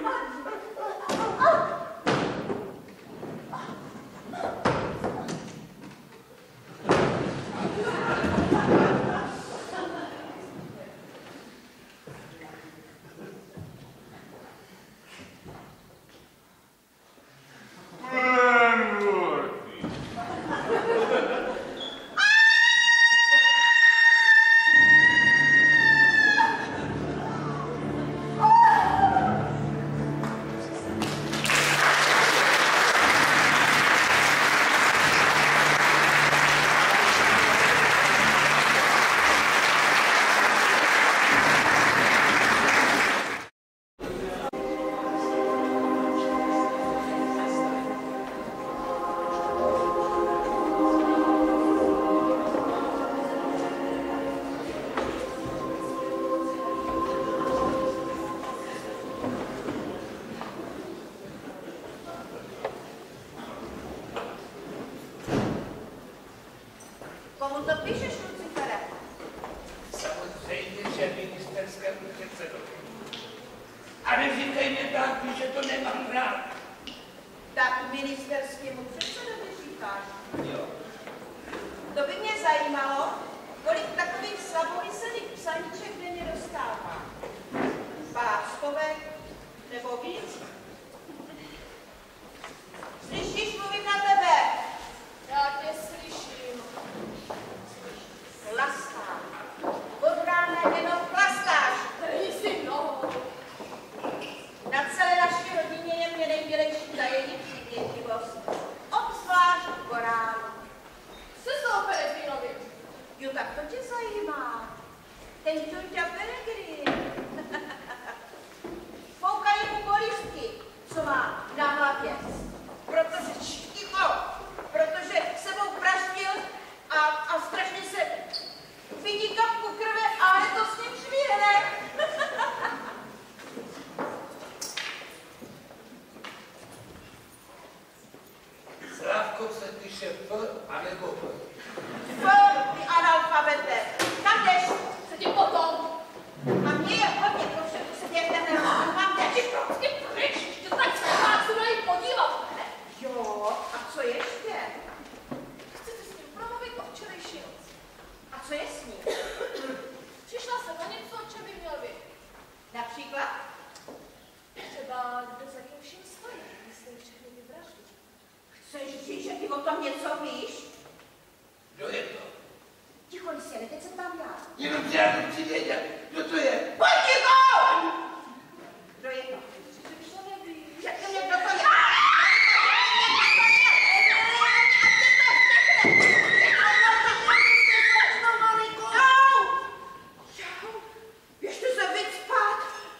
tom něco víš? Kdo je to? Ticho, Listiane, teď se ptám já. Jenom já chci vědět, kdo to je. Pojď, ticho! Kdo je to? To neví. Řekni mě, kdo to je. Běžte se vycpat.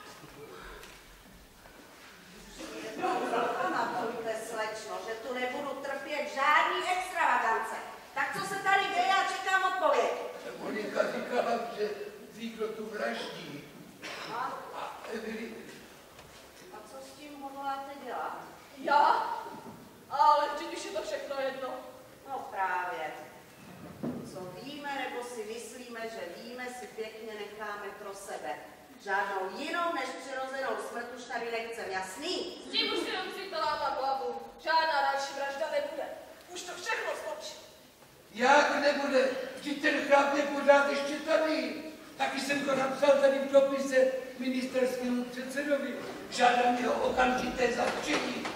Pamatujte, slečno, že tu nebudu trpět žádný extravagance. Tak co se tady děje, já čekám odpověď. Monika říkala, že ví, kdo tu vraždí. A Emily, co s tím hodláte dělat? Já? Ale vždyť už je to všechno jedno. No právě. Co víme, nebo si myslíme, že víme, si pěkně necháme pro sebe. Žádnou jinou než přirozenou smrt už tady nechcem, jasný? S tím už si nemusíte lámat hlavu. Žádná další vražda nebude. Už to všechno skončí. jak nebude? Vždyť ten chlap je pořád ještě tady. Taky jsem to napsal tady v dopise ministerskému předsedovi. Žádám jeho okamžité zatčení.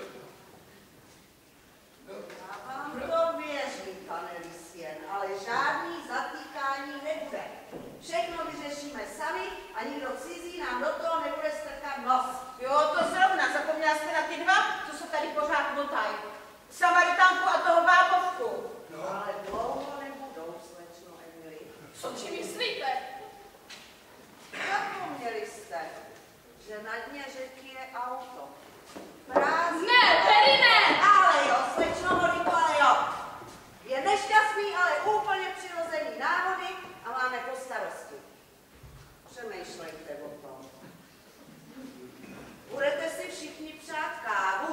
Já vám to věřím, pane Lucien, ale žádný zatýkání nebude. Všechno vyřešíme sami a nikdo cizí nám do toho nebude strkat nos. Jo, to zrovna, zapomněla jste na ty dva, co se tady pořád motají. Samaritánku a toho bábovku. No. Ale dlouho nebudou, slečno Emily. Co ti myslíte? Zapomněli jste, že na dně řeky je auto. Prázdný. Ne, tedy ne! Ale jo, slečno Moniko, ale jo. Je nešťastný, ale úplně přirozený návody a máme po starosti. Přemýšlejte o tom. Budete si všichni přát kávu.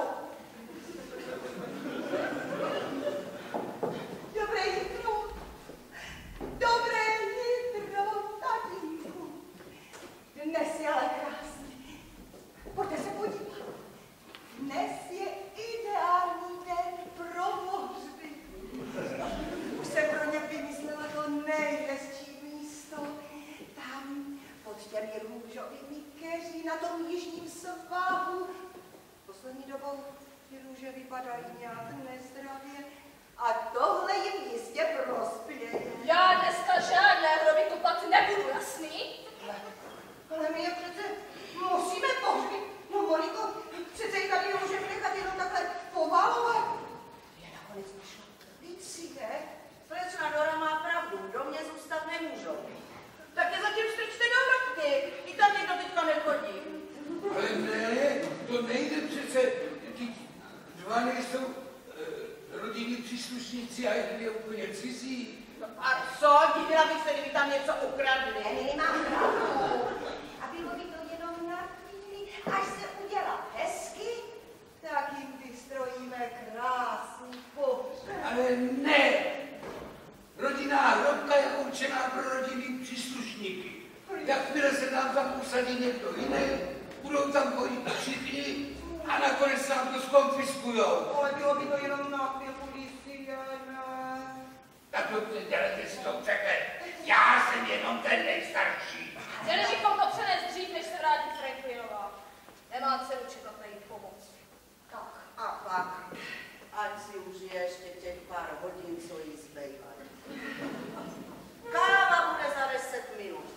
Dobré jitro. Dobré jitro, tatínku. Dnes je ale krásný. Pojďte se podívat. Dnes je ideální den pro pohřby. Už jsem pro ně vymyslela to nejhezčí místo. Tam, pod těmi růžovými keří na tom jižním svahu. Poslední dobou ty růže vypadají nějak nezdravě. A tohle jim jistě prospěje. Já dneska žádné hroby kopat nebudu, jasný? Ale my je přece musíme pohřbít. No, Moniko, přece ji tady nemůžeme nechat jenom takhle povalovat. Je nakonec našla víc, ne? Slečna Dora má pravdu, do mě zůstat nemůžou. Tak je zatím strčte do hrobky, i tam někdo teďka nechodí. Ale ne, to nejde přece. Ty dva nejsou rodinní příslušníci a jeden je úplně cizí. No a co? Divila bych se, kdyby tam něco ukradli. Nemám pravdu. A bylo by to jenom na chvíli, až se udělá hezky, tak jim vystrojíme krásný pohřeb. Ale ne! Rodinná hrobka je určená pro rodinný příslušníky. Jakmile se nám tam usadí někdo jiný, budou tam chodit všichni a nakonec nám to zkonfiskujou. Ale bylo by to jenom na chvilku, Luciana. Tak to dělejte si to překlad. Já jsem jenom ten nejstarší. Měli bychom to přenést dřív, než se vrátí Franklinová. Nemá cenu čekat na její pomoc. Tak. A pak, ať si užije ještě těch pár hodin, co jí zbývají. Káva bude za 10 minut.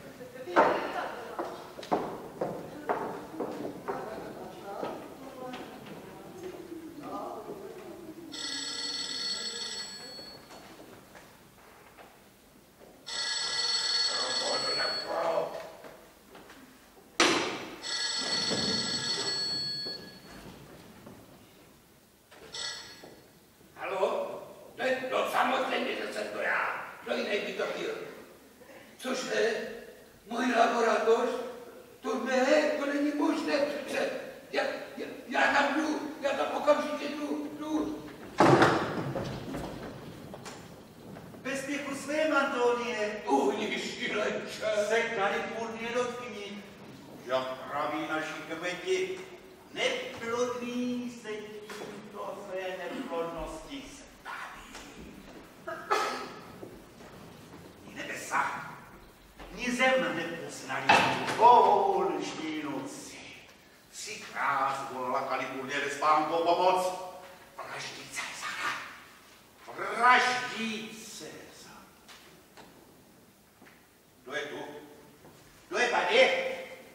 Haló? Ne, no samozřejmě, že jsem to já. Kdo jiný by to byl? Cože? Můj laboratoř? To ne, to není možné přece. Já tam jdu, já tam okamžitě jdu. Bez spěchu svém, Antonie. Uhni šílenče. Se Kalifornie dotkni. Jak praví naši kmeti, neplodný se tímto své neplodnosti staví. Ni nebesa, ni zem nepoznali polšní noci. Třikrát zvolala Kalifornie ve spánku o pomoc. Vraždí Cezara Každý Cezar. Kdo je tu? Kdo je tady?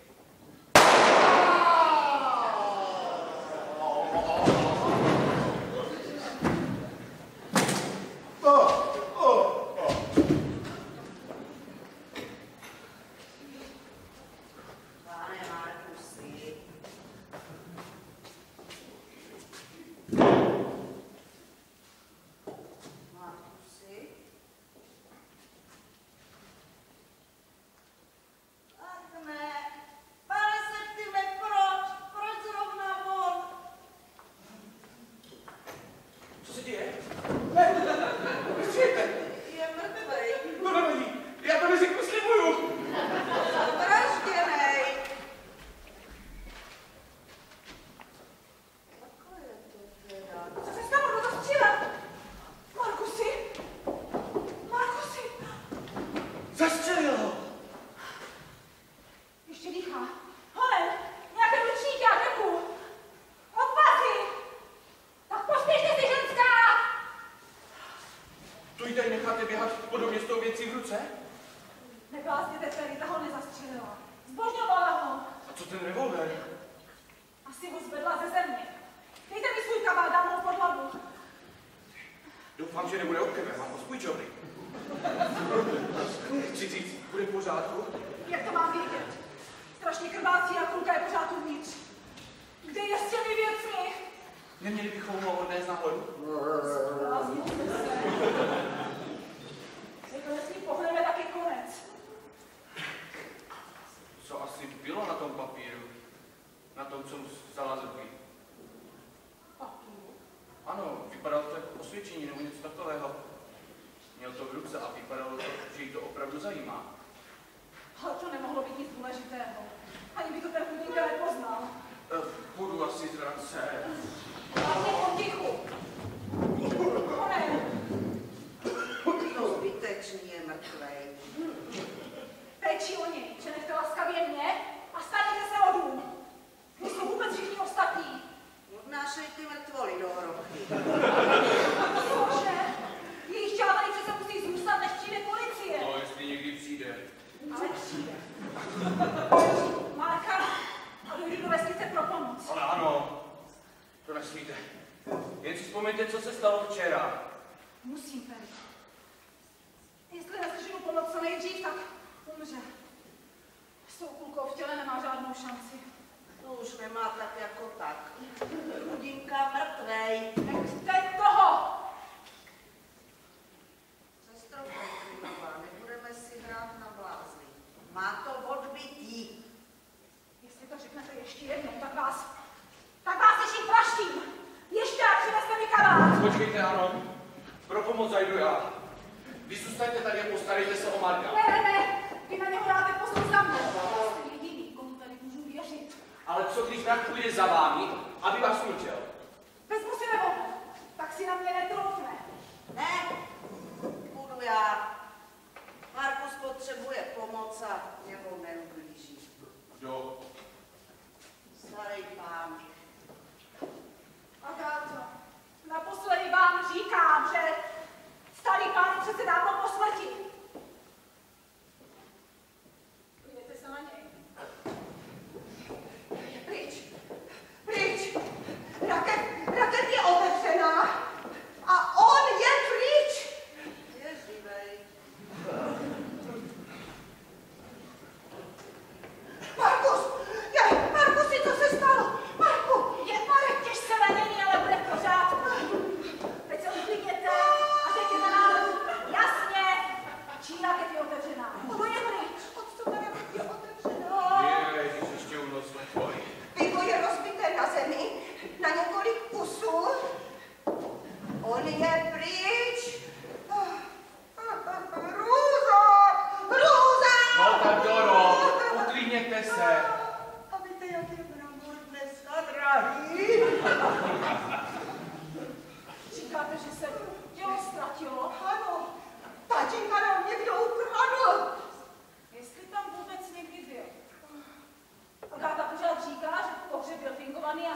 a starý pán vůbec nezemřel. To vypadá, že má pravdu.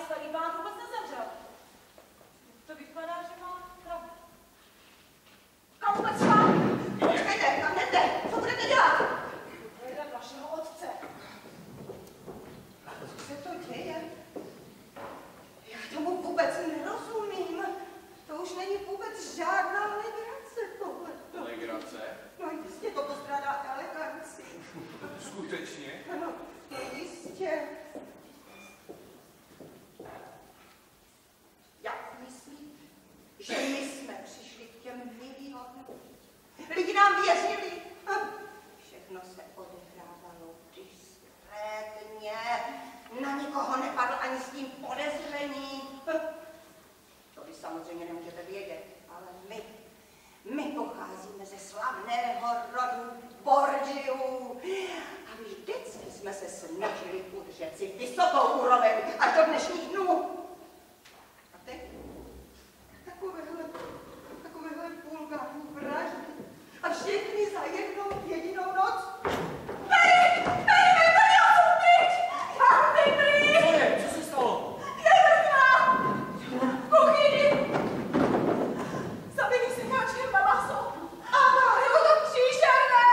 až do dnešních dnů. A teď takovéhle vulgární vraždy a všechny za jednou jedinou noc. Peri, Co je? Co se stalo? je mrtvá! V kuchyni! Zabili se káčkem na maso. Ano, bylo to příšerné!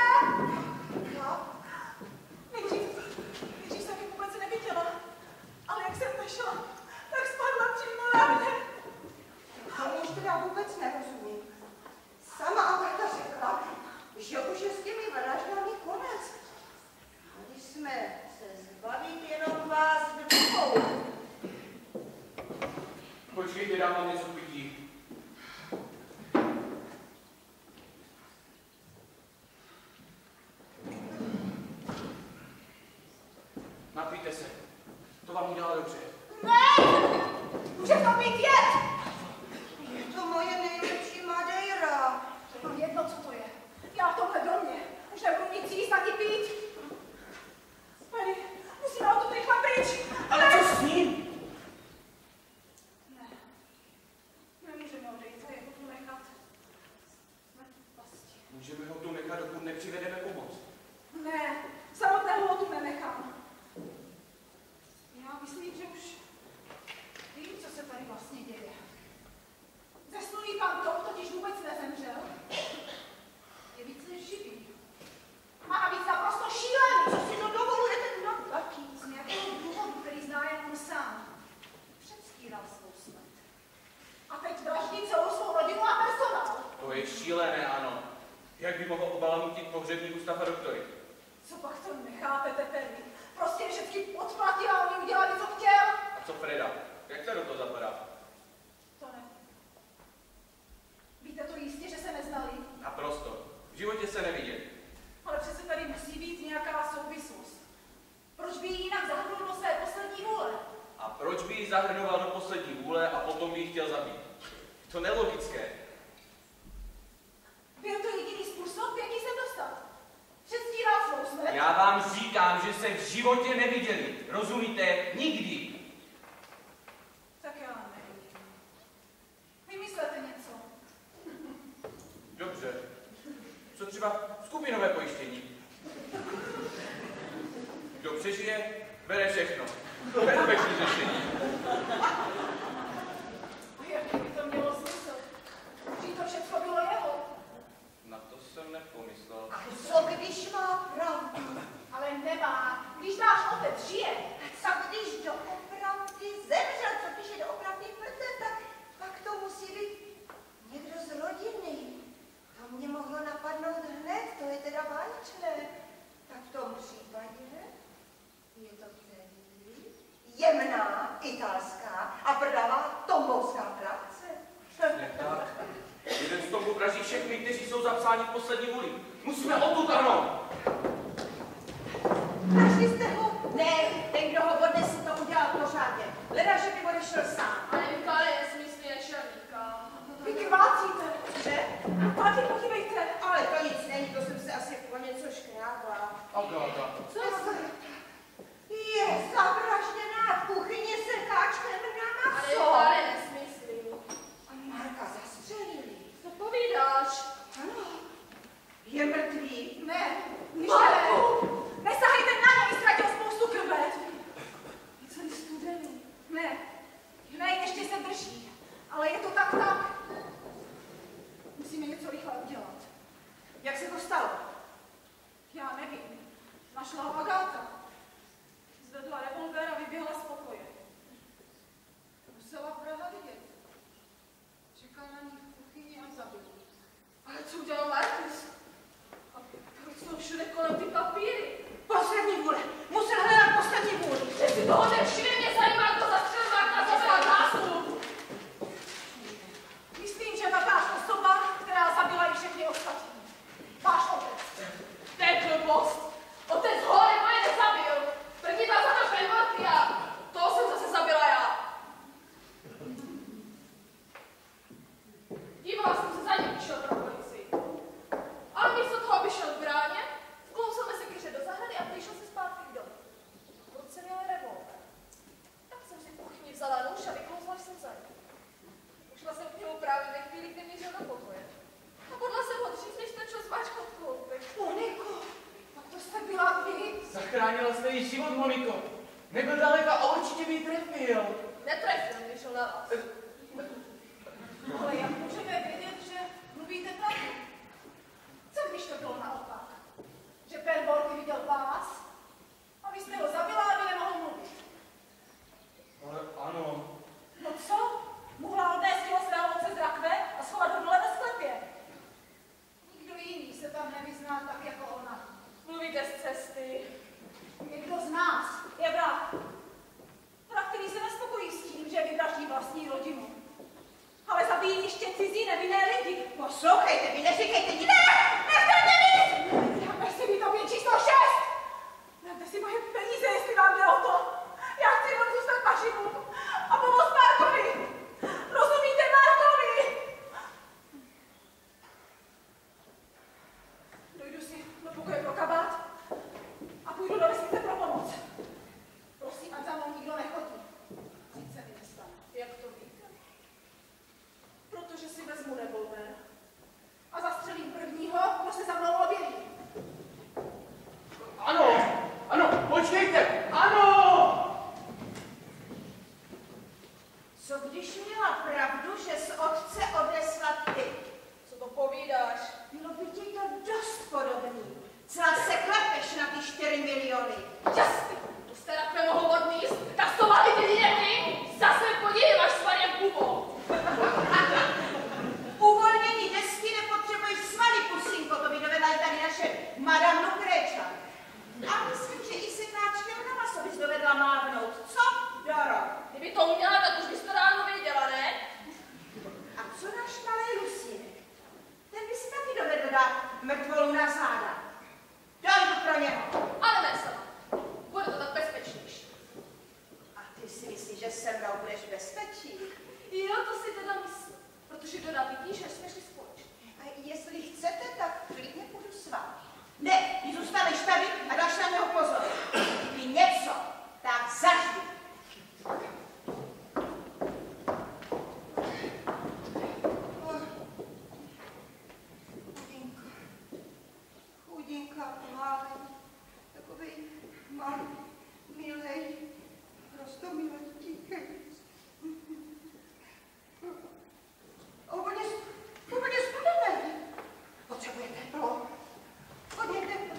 Nejdřív jsem ji vůbec neviděla, ale jak jsem vešla, tak spadla přímo na mě. Tomu už teda vůbec nerozumím. Sama Agatha řekla, že už je s těmi vraždami konec. Mohli jsme se zbavit jenom vás dvou. Počkejte, dám vám něco pití. Napijte se. To vám udělá dobře. Ne! Může to být jed! Je to moje nejlepší Madeira. To je jedno, co to je. Já v tomhle domě už nebudu nic jíst ani pít. Peri, musíme o to rychle pryč. Ale co s ním? Ne, nemůžeme odejít a jeho tu nechat. Mrtvosti. Můžeme ho tu nechat, dokud nepřivedeme pomoc. Ne, samotného ho tu nenechám. Já myslím, že už vím, co se tady vlastně děje. Zesnulý pan Tom totiž vůbec nezemřel. Je víc než živý. Má navíc naprosto šílený. Co si to dovolujete natlačit? Z nějakého důvodu, který zná jen on sám. Předstíral svou smrt. A teď vraždí celou svou rodinu a personál. To je šílené, ano. Jak by mohl obalamutit pohřební ústav a doktory? Co pak to nechápete, Peri? Prostě všechny podplatil a oni udělali, co chtěl. A co Freda? Jak se do toho zapadá? To ne. Víte to jistě, že se neznali? Naprosto. V životě se neviděli. Ale přece tady musí být nějaká souvislost. Proč by ji jinak zahrnul do své poslední vůle? A proč by ji zahrnoval do poslední vůle a potom by ji chtěl zabít? To nelogické. Byl to jediný způsob, jaký se dostat. Předstíral svou smrt. Já vám říkám, že se v životě neviděli. Rozumíte? Nikdy. Tak já nevím. Vymyslete něco. Dobře. Co třeba skupinové pojištění? Kdo přežije, bere všechno. Perfektní řešení. A jaký by to mělo smysl? Že to všechno bylo jeho. Na to jsem nepomyslel. A co když má pravdu? Ale nemá. Když náš otec žije, Co když doopravdy zemřel? Co když je doopravdy mrtev? Tak pak to musí být někdo z rodiny. To mě mohlo napadnout hned, to je teda báječné. Tak v tom případě je to tedy jemná, italská a prdavá tombovská práce. Ne tak. Jeden z toho vraždí všechny, kteří jsou zapsáni v poslední vůli. Musíme odtud, ano. Našli jste ho? Ne, ten, kdo ho odnesl, to udělal pořádně. Leda, že by odešel sám. Ale Mikal je smyslí nešelníka. vy krvácíte. Že? Páti, podívejte. Ale to nic není, to jsem se asi po něco škrábla. Agáta. Co se? Je zavražděná v kuchyni se káčkem na Ale maso. Mikal je nesmyslí. A Marka zastřelili. Co povídáš? Ano, je mrtvý. Ne, Michele, nesahejte na něj, ztratil spoustu krve. Je celý studený. Ne, ještě se drží, ale je to tak. Musíme něco rychle udělat. Jak se to stalo? Já nevím. Našla ho Agáta. Zvedla revolver a vyběhla z pokoje. Musela Praha vidět. Čekal na ní v kuchyni a zabil. Ale co udělal Markus? A proč jsou všude kolem ty papíry? Poslední vůle. Musel hledat poslední vůli. Že si toho nevšiml, mě zajímá, kdo zastřelil Marka za svá nástup. Myslím, že tatáž osoba, která zabila i všechny ostatní. Váš otec. To je blbost. Otec ho nebo je nezabil. První byla za to švejmarky a toho jsem zase zabila já. Dívala jsem se za ním, když šel pro policii. Ale místo toho, aby šel k bráně, vkousal mi se ke zachránila svůj život, Moniko. Nebyl daleka a určitě by ji trefil. Netrefil, když šel na vás. Ale jak můžeme vědět, že mluvíte pravdu? Co když to bylo naopak? Že Perborky viděl vás a vy jste ho zabila, aby nemohl mluvit. Ale ano. No co? Mohla odnést tělo svého otce z rakve a schovat ho dole ve sklepě. Nikdo jiný se tam nevyzná tak jako ona. Mluvíte z cesty. Někdo z nás je vrah. Vrah, který se nespokojí s tím, že vyvraždí vlastní rodinu. Ale zabíjí ještě cizí nevinné lidi. Poslouchejte, vy neříkejte nic! Nechte nic! Dáme si výtobě číslo 6! Dáte si moje peníze, jestli vám jde o to. Já chci jenom zůstat naživu a pomoct Markovi. Rozumíte, Markovi? Dojdu si do pokoje pro kabát a půjdu do vesnice pro pomoc. Prosím, ať za mnou nikdo nechodí. Nic se mi nestane. Jak to víte? Protože si vezmu revolver a zastřelím prvního, kdo se za mnou objeví. Ano, počkejte, ano! Co když měla pravdu, že z otce odnesla ty? Co to povídáš? Bylo by ti to dost podobný. Celá se klepeš na ty 4 miliony. Jasný! To jste rakve mohl odníst, kastovali ty děti! Zase podíváš s Mariem Kubou! Uvolnění desky nepotřebuješ svaly, pusinko, to by dovedla i tady naše Madame Lucreča. A myslím, že i sekáčkem na maso bys dovedla mávnout. Co, Doro? Kdyby to uměla, tak už bys to ráno věděla, ne? A co náš malý Lucínek? Ten by si taky dovedl dát mrtvolu na záda. Dojdu pro něho. Ale ne sama. Bude to tak bezpečnější. A ty si myslíš, že se mnou budeš v bezpečí? Jo, to si teda myslím. Protože Dora vidí, že jsme šli společně. A jestli chcete, tak klidně půjdu s vámi. Ne, ty zůstaneš tady a dáš na něho pozor. Ty něco, tak zaždi. Chudinka, malý, takový malý, milej, roztomilý, tichý. Úplně studený. Potřebuje teplo. Hodně tepla.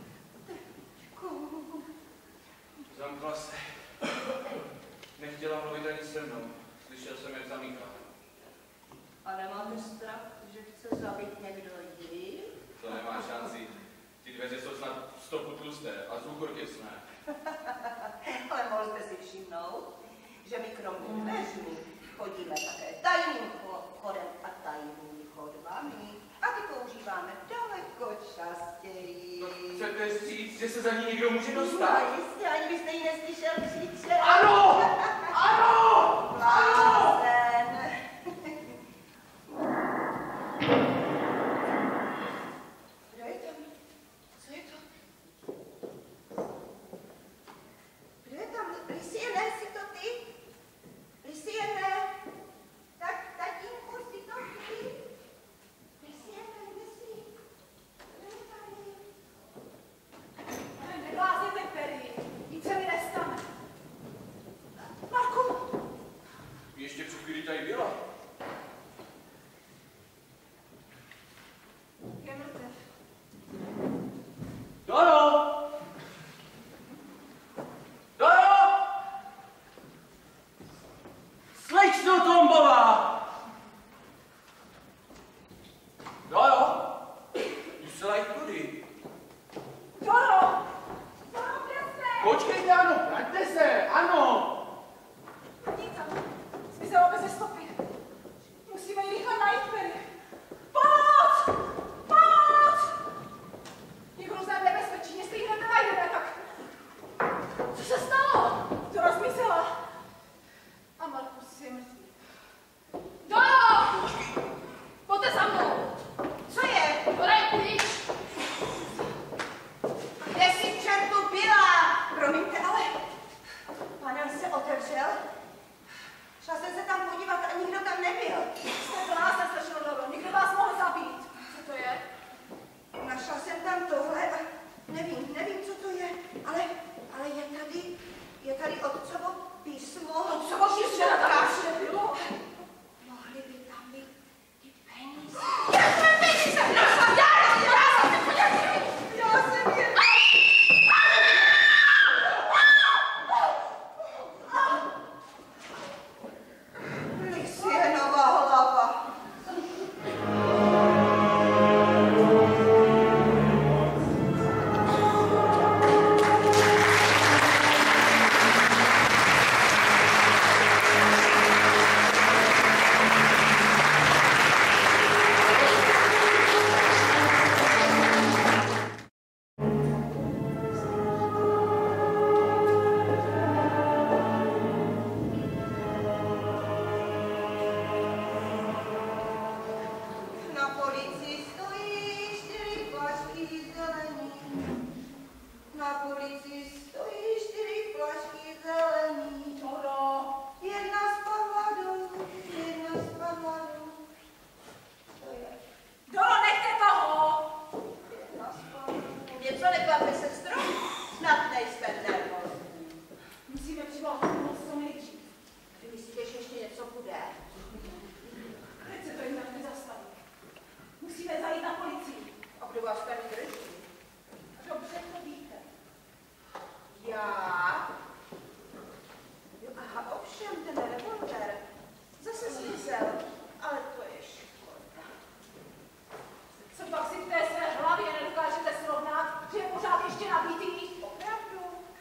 Zamkla se. Nechtěla mluvit ani se mnou. Slyšel jsem, jak zamíká. A nemáte strach, že chce zabít někdo jiný? To nemá šanci. Ty dveře jsou snad 100 pud tlusté a zvuku těsné. Ale mohl jste si všimnout, že my kromě dveřmi chodíme také tajným chodem a tajnými chodbami. A ty používáme daleko častěji. No, chcete říct, že se za ní někdo může dostat? No jistě, ani byste ji neslyšel křičet. Ano! Ano! Ano! Blázen. Kdo je tam? Co je to? Kdo je tam? Lisiene, jsi to ty? Lisiene? Tak, tatínku, jsi to ty? Lisiene, kde jsi? Kdo je tady? Ale neblázněte, Perry. Nic se mi nestane. Marku! Ještě před chvíli tady byla. Je mrtev. Doro! Doro! Slečno Tombová! Doro! Musela jít tudy. Doro! Doro, kde jste? Počkejte, ano, vraťte se, ano! Nic tam. Zmizela bez stopy. Musíme ji rychle najít, Perry. Pomoc! Pomoc! Je hrozné nebezpečí, jestli ji hned nenajdeme, tak... Co se stalo? Dora zmizela. A Markus je mrtvý. Doro! Pojďte za mnou! Co je? Dora je pryč! Kde jsi v čertu byla? Promiňte, ale panel se otevřel. Šla jsem se tam podívat a nikdo tam nebyl. Jste to nás neslyšelo, Doro. Nikdo vás mohl zabít. Co to je? Našla jsem tam tohle a nevím, co to je. Ale je tady otcovo písmo. Otcovo písmo na tam bylo. Mohli by tam být ty peníze. Jaké peníze? Já jsem je... Lisienová hlava. Na polici stojí 4 flašky zelení. Na polici stojí 4 flašky zelení. Jedna spadla dolů, jedna spadla dolů. To je. Dolo, nechte toho! Jedna spadla dolů. Něco neklape, sestro? Snad nejste nervózní. Musíme přivolat pomoc co nejdřív. Vy myslíte, že ještě něco bude? Teď se to jinak nezastaví. Musíme zajít na policii. A kdo vás tady drží? Dobře to víte. Já? Jo, aha, ovšem, ten revolver. Zase zmizel, ale to je škoda. Co pak si v té své hlavě nedokážete srovnat, že je pořád ještě nabitý? Opravdu?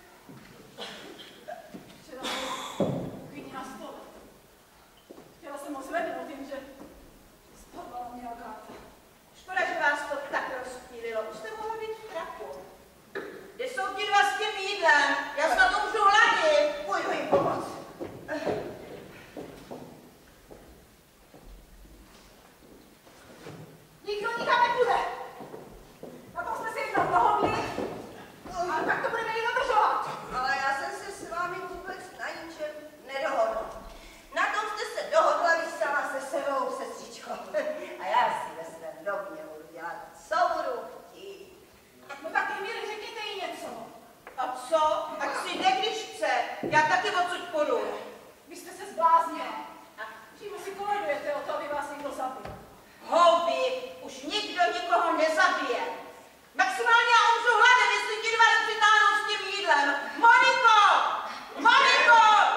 Včera chvíli na stole. Chtěla jsem ho zvednout, jenže spadla na mě Agáta. Škoda, že vás to tak rozptýlilo. Už jste mohla být v traku. Kde jsou ti dva s tím jídlem? Já snad to můžu hladit. Půjdu jim pomoct. Nikdo nikam nepůjde. Na tom jsme si jednou dohodli. A tak to budeme i dodržovat. Ale já jsem se s vámi vůbec na ničem nedohodla. Na tom jste se dohodla vy sama se sebou, sestřičko. A já si ve svém domě budu dělat, co budu chtít. No tak mi řekněte jí něco. A co? Ať si jde, když chce. Já taky odsud půjdu. Vy jste se zbláznila. Čím si koledujete o to, aby vás někdo zabil? Houby, už nikdo nikoho nezabije. Maximálně já umřu hladem, jestli ti dva nepřitáhnou s tím jídlem. Moniko! Moniko!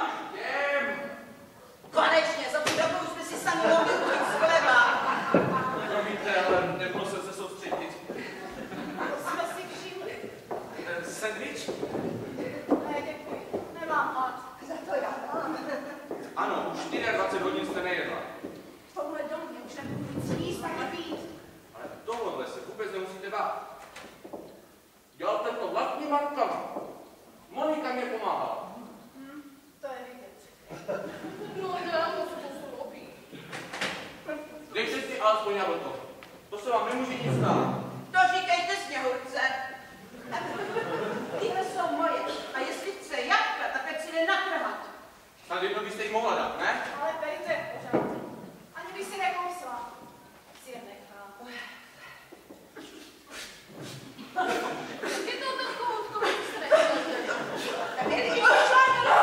Konečně, za tu dobu už jsme si sami mohli učit z chleba. Promiňte, ale nebudu se soustředit. To jsme si všimli. Sandwich? Ne, děkuji. Nemám hlad. Za to já mám. Ano, už 24 hodin jste nejedla. V tomhle domě už nebudu nic jíst ani pít. Ale tohohle se vůbec nemusíte bát. Dělal jsem to vlastníma rukama. Monika mě pomáhala. To je vidět. No, já moc poslobí. Dejte si alespoň jablko. To se vám nemůže nic stát. To říkejte Sněhurce. Tyhle jsou moje. A jestli chce jabka, tak ať si jde natrhat. Snad jedno byste jí mohla dát, ne? Ale tady to je v pořádku. Ani by si nekousla. Si je nechám. Je to takovou stres. Tak je lidi pošláněno!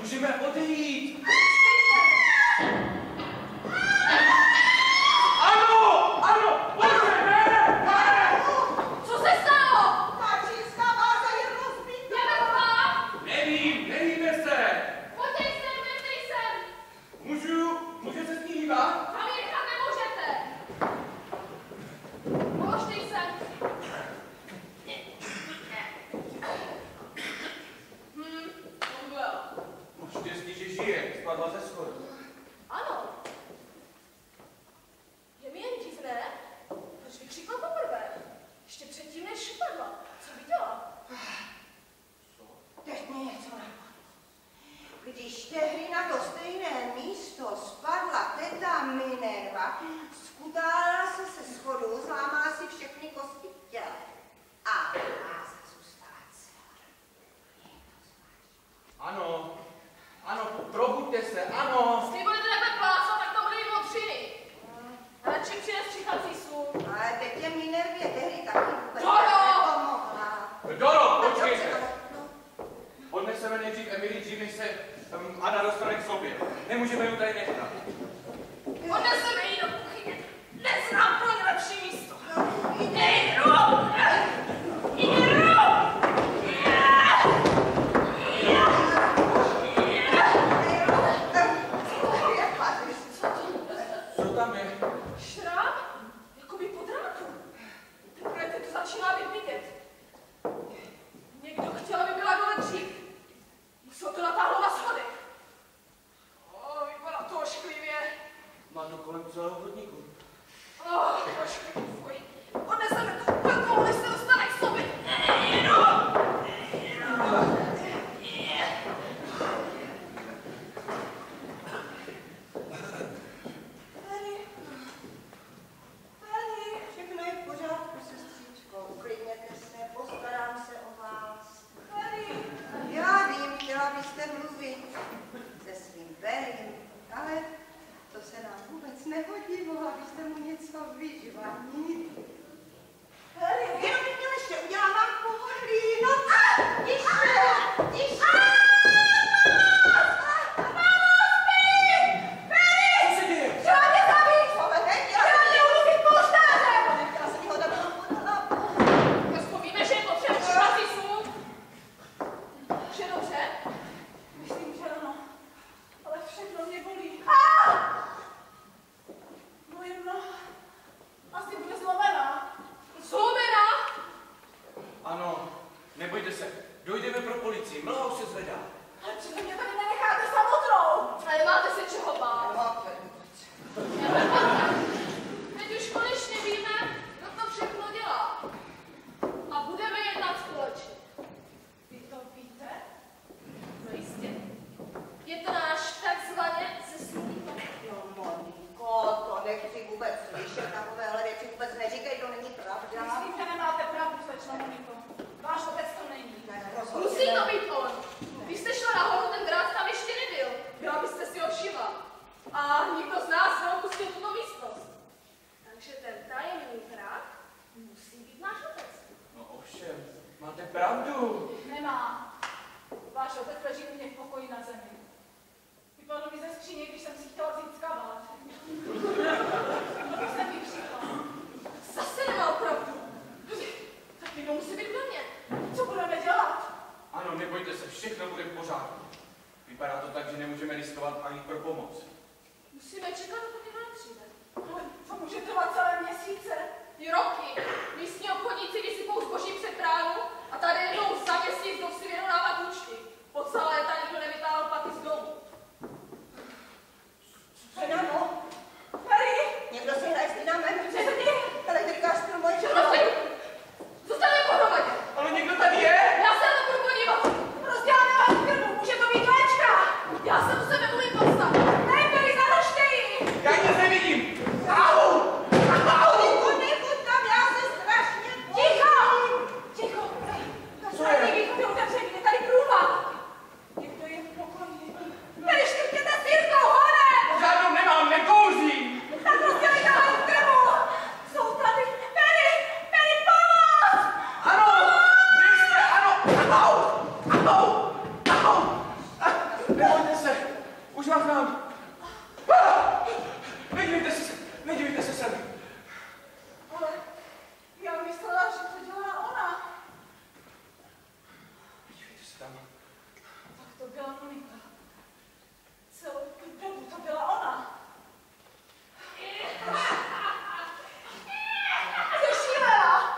Můžeme odejít. Ano! Ano! Bože, ne! Ne! Co se stalo? Ta čínská váza je rozbitá. Nevíme se. Pojďte sem, pojďte sem. Může se s ní hýbat? Tam je nechat nemůžete. Položte sem. Funguela. Štěstí, že žije. Spadla ze schodu. Ano. Je mi jen divné, proč vykřikla poprvé. Ještě předtím, než upadla. Co viděla? Teď mě něco napadlo. Když tehdy na to stejné místo spadla teta Minerva, skutálila se se schodu, zlámala si všechny kosti v těle. A váza zůstala celá. Ano. Ano, probuďte se, ano. Jestli budete takhle plácat, tak to bude jen modřiny. Ale čím přines přichází sůl? Ale tetě Minervě tehdy taky vůbec Doro! nepomohla. Doro, počkejte. No, Odneseme nejdřív Emily dřív, než se Anna dostane k sobě. Nemůžeme ji tady nechat. Odneseme ji do kuchyně. Neznám pro ně lepší místo. Co tam je? Šrám? Jakoby po drátu. Teprve teď to začíná být vidět. Někdo chtěl, aby byla dole dřív. Musel to natáhlo na schodech. Vypadá to ošklivě. Má to kolem celého hodníku. Ošklivě, fuj. Odneseme tu pelkou, než se dostane k sobě. všechno je v pořádku, sestřičko. Uklidněte se, postarám se o vás. Já vím, chtěla byste mluvit se svým Berrym, ale to se nám vůbec nehodilo, abyste mu něco vyžvanili. Jenom bych měla ještě, udělám vám pohodlí. No a, tiše. Co se děje? Chtěla mě zabít, ale nechtěla mě ulovit polštářem. Nechtěla jsem ho dát pod hlavu. Rozpovíme, že je potřeba přichází sůl. Že dobře? Myslím, že ano. Ale všechno mě bolí. Moje noha asi bude zlomená. Zlomená? Ano, nebojte se. Dojdeme pro policii. Mlha už se zvedá. Ale přece mě tady nenecháte samotnou. A nemáte se čeho bát. No, Teď už konečně víme, kdo to všechno dělá. A budeme jednat společně. Vy to víte? No jistě. Je to náš takzvaně zesnulý pakt. no, Moniko, to nechci vůbec slyšet, takovéhle věci vůbec neříkej, to není pravda. Myslím, že nemáte pravdu, slečno Moniko. Váš otec to není. Musí to být on. Když jste šla nahoru, ten drát tam ještě nebyl. Byla byste si ho všimla. A nikdo z nás neopustil tuto místnost. Takže ten tajemný vrah musí být náš otec. No ovšem, máte pravdu. Nemá. Váš otec leží u mě v pokoji na zemi. Vypadl mi ze skříně, když jsem si chtěla vzít kabát. Když jsem vykřikla. Zase nemá pravdu. Tak někdo musí být do mě. Co budeme dělat? Ano, nebojte se, všechno bude v pořádku. Vypadá to tak, že nemůžeme riskovat ani pro pomoc. Musíme čekat, dokud někdo nepřijde. Ale to může trvat celé měsíce. I roky. Místní obchodníci vysypou zboží před bránu a tady jednou za měsíc jdou si vyrovnávat účty. Po celé léta nikdo nevytáhl paty z domu. Dynamo, Harry! někdo si hraje s dynamem. Přesně! Elektrikář pro moje Prosím, zůstane pohromadě. Ale někdo tady je! Já se na to budu podívat. Rozděláme vás krvu, může to být léčka! Já se tu sebe umím postat. Ne, Harry, zadržte ji! Já nic nevidím! Au! Au! Nechoď tam, já se strašně Ticho! Ticho! Co je? Východ je otevřený, je tady průva! Nebojte se, už vás mám. Nedívejte se sem. Ale já myslela, že to dělá ona. Dívejte se tam. Tak to byla Monika. Celou tu dobu to byla ona. Jsi šílená!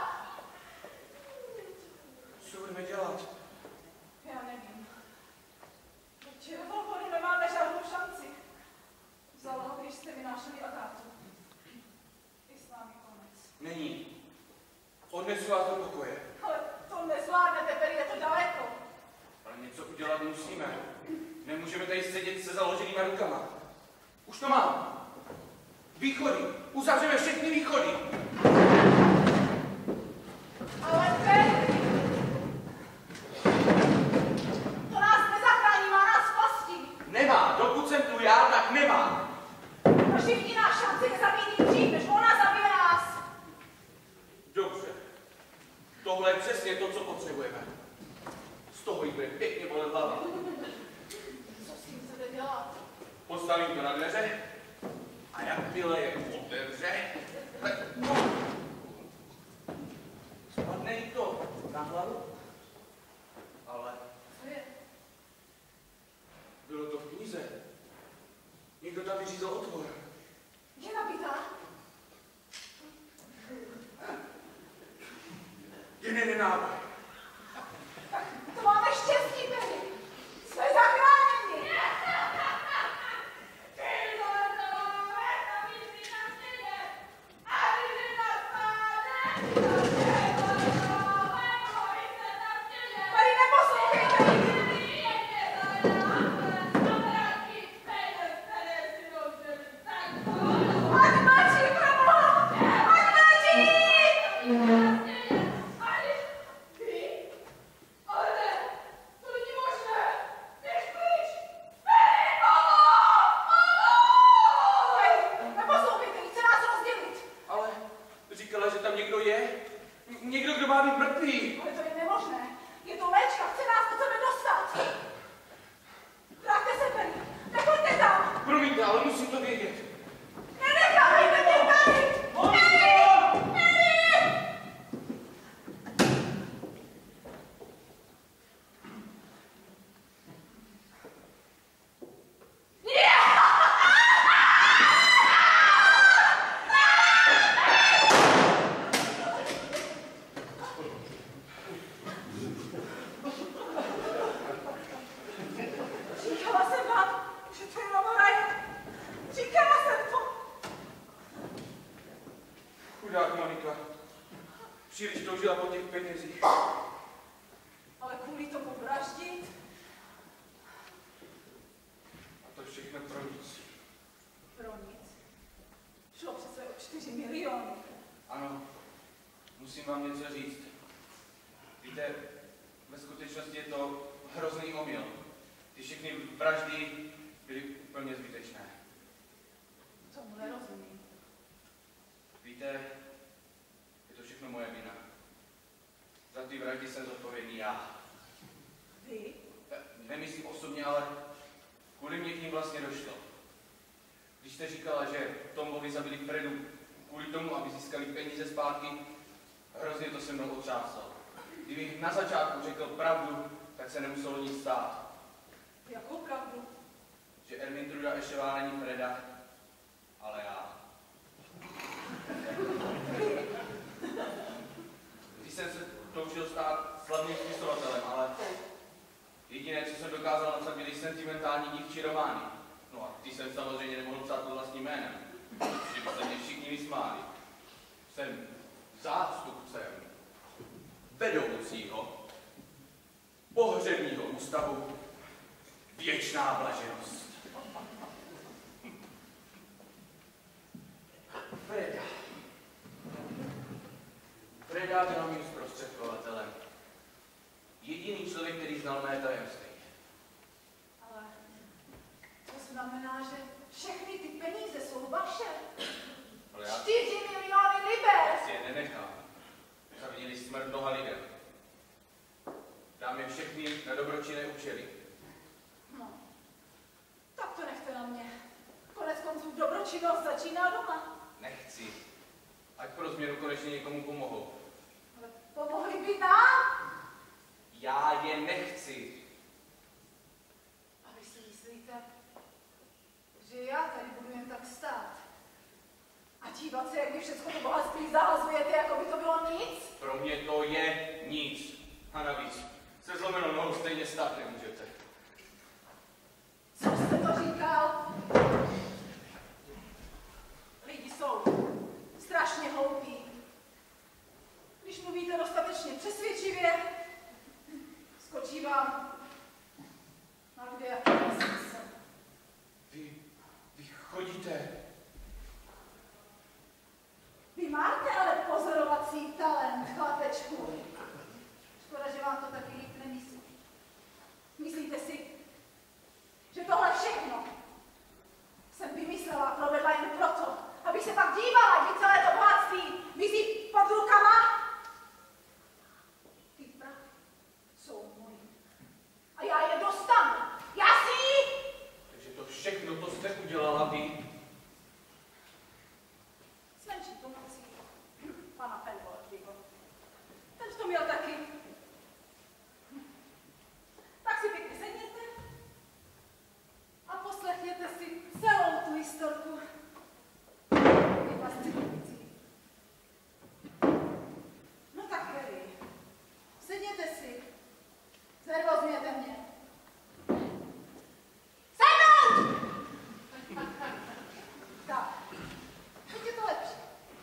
Co budeme dělat? Já nevím. Včera v Volkoru nemáme žádnou šanci. Vzala, když jste vynášeli Agátu. I s námi konec. Není. Odnesu vás do pokoje. Ale to nezvládnete, Perry, je to daleko. Ale něco udělat musíme. Nemůžeme tady sedět se založenýma rukama. Už to mám. Východy. Uzavřeme všechny východy. Ale Perry! To nás nezachrání, má nás v pasti. Nemá. Dokud jsem tu já, tak nemá. Naši jediná šance je zabít dřív, než ona zabije nás. Dobře. Tohle je přesně to, co potřebujeme. Z toho jí bude pěkně bolet hlava. Co s tím chcete dělat? Postavím to na dveře a jakmile je otevře, spadne jí to na hlavu. Ale Co je? bylo to v knize. Někdo tam vyřízl otvor. Je nabitá? Jeden náboj. Tak to máme štěstí, Perry. Jsme zachráněni. Perry, neposlouchejte ji. Ať mlčí, proboha! Ať mlčí! Neposlouchejte ji, chce nás rozdělit. Ale říkala, že tam někdo je. Někdo, kdo má být mrtvý. Ale to je nemožné. Je to léčka, chce nás do sebe dostat. Vraťte se, Perry. Nechoďte tam. Promiňte, ale musím to vědět. Nenechávejte mě tady. Perry! Perry! Říkala jsem vám, že to je Raj. Říkala jsem to. Chudák Monika. Příliš toužila po těch penězích. Ale kvůli tomu vraždit? A to všechno pro nic. Pro nic. Šlo přece o 4 miliony. Ano, musím vám něco říct. Víte, ve skutečnosti je to hrozný omyl. Ty všechny vraždy byly úplně zbytečné. Tomu nerozumím. Víte, je to všechno moje vina. Za ty vraždy jsem zodpovědný já. Vy? Nemyslím osobně, ale kvůli mě k ním vlastně došlo. Když jste říkala, že Tomovi zabili Fredu kvůli tomu, aby získali peníze zpátky, hrozně to se mnou otřáslo. Kdybych na začátku řekl pravdu, tak se nemuselo nic stát. Jakou pravdu? Že Ermintruda Ešová není Freda, ale já. Když jsem se toužil stát slavným spisovatelem, ale jediné, co jsem dokázal napsat, byly sentimentální dívčí romány. No a ty jsem samozřejmě nemohl psát pod vlastním jménem, že by se mě všichni vysmáli. Jsem zástupcem vedoucího pohřebního ústavu Věčná blaženost. Freda. Freda byla mým zprostředkovatelem. Jediný člověk, který znal mé tajemství. Ale to znamená, že všechny ty peníze jsou vaše. Ale já 4 miliony liber. si je nenechám. Zavinili smrt mnoha lidem. Dám je všechny na dobročinné účely. No, činnost začíná doma. Nechci. Ať pro změnu konečně někomu pomohou. Ale pomohli by nám? Já je nechci. A vy si myslíte, že já tady budu jen tak stát a dívat se, jak vy všechno to bohatství zahazujete, jako by to bylo nic? Pro mě to je nic. A navíc se zlomenou nohou stejně stát nemůžete. Co jste to říkal? Lidi jsou strašně hloupí. Když mluvíte dostatečně přesvědčivě, skočí vám na rudy jako smysl. Vy chodíte. Vy máte ale pozorovací talent, chlapečku. Škoda, že vám to taky líp nemyslí. Myslíte si, že tohle všechno jsem vymyslela a provedla jen proto, abych se pak dívala, že celé to bohatství vizí pod rukama? Ty prachy jsou moji. A já je dostanu. Jasný? Takže to všechno, to jste udělala vy. S menší pomocí pana Penworthyho. Ten v tom měl taky. Tak si pěkně sedněte a poslechněte si celou tu historku. Je fascinující. No tak Harry, sedněte si. Znervozňujete mě. Sednout! Tak, teď je to lepší.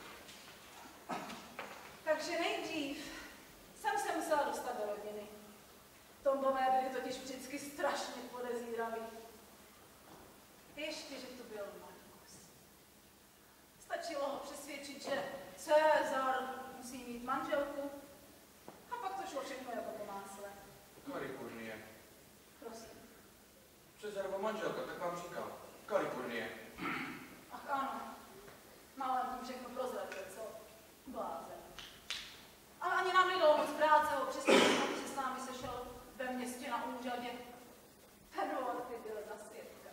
Takže nejdřív jsem se musela dostat do rodiny. Tombové byli totiž vždycky strašně podezíraví. Ještě, že to byl Markus. Stačilo ho přesvědčit, že Cezar musí mít manželku a pak to šlo všechno jako po másle. Kalikurnie. Prosím. Cezarova manželka, tak vám říkám. Kalikurnie. Ach ano, málem tím všechno prozradil, co? Blázen. Ale ani nám nedalo moc práce ho přesvědčit, aby se s námi sešel ve městě na úřadě. Penworthy byl za svědka.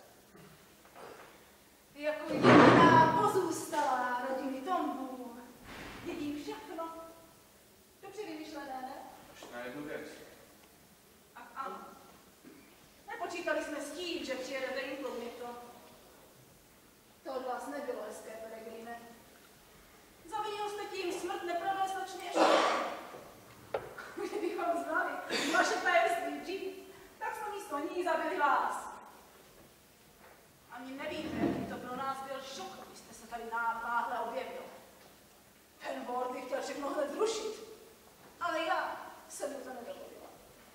Jako jediná pozůstalá rodiny Tombů. Jedí všechno. Dobře vymyšlené, ne? Až na jednu věc. Ach ano. Nepočítali jsme s tím, že přijedete inkognito. To od vás nebylo hezké, Peregrine. Zavinil jste tím smrt nepravděpodobně ještě. Kdybychom znali vaše tajemství dřív, tak jsme místo ní zabili vás. Ani nevíte, jaký to pro nás byl šok, když jste se tady náhle objevil. Penworthy chtěl všechno hned zrušit, ale já jsem mu to nedovolila.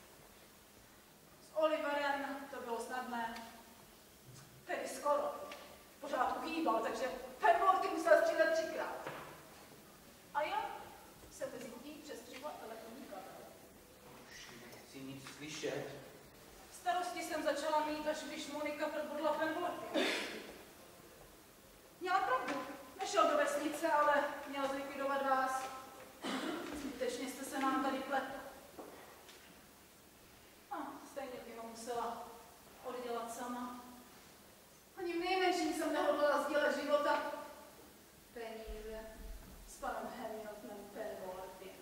S Oliverem to bylo snadné, tedy skoro. Pořád chýbal, takže Penworthy musel střílet 3krát. A já jsem mezi tím přestřihla telefonní kabel. Už nechci nic slyšet. Starosti jsem začala mít, až když Monika probudla Penworthy. Měla pravdu. Nešel do vesnice, ale měl zlikvidovat vás. Zbytečně jste se nám tady pletli. A stejně bych ho musela oddělat sama. Ani v nejmenším jsem nehodlala sdílet života. Peníze s panem Hamiltonem Penworthy.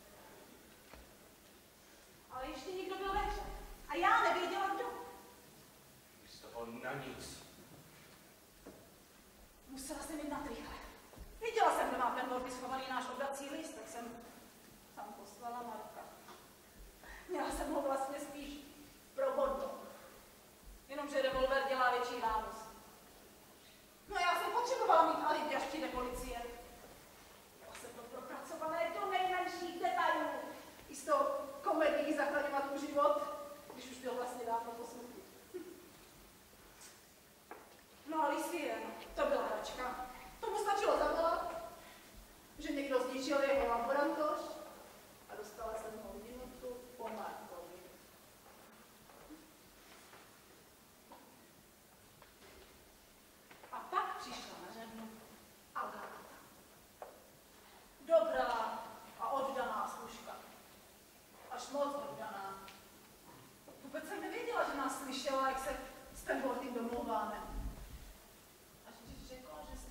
Ale ještě někdo byl ve hře. A já nevěděla, kdo. Z toho na nic. Musela jsem jít na rychle. Věděla jsem, kdo má Penworthy schovaný náš obrací list, tak jsem tam poslala Marka. Měla jsem ho vlastně spíš probodnout. Jenomže revolver dělá větší rámus. No já jsem potřebovala mít alibi, až přijde policie. Byla jsem to propracované do nejmenších detailů. I s tou komedií zachraňovat mu život, když už byl vlastně dávno po smrti. No a Lucien, to byla hračka. Tomu stačilo zavolat, že někdo zničil jeho laboratoř a dostala jsem ho minutu po Markovi. A pak přišla na řadu Agáta. Dobrá a oddaná služka. Až moc oddaná. Vůbec jsem nevěděla, že nás slyšela, jak se s Penworthym domlouváme. Až když řekla, že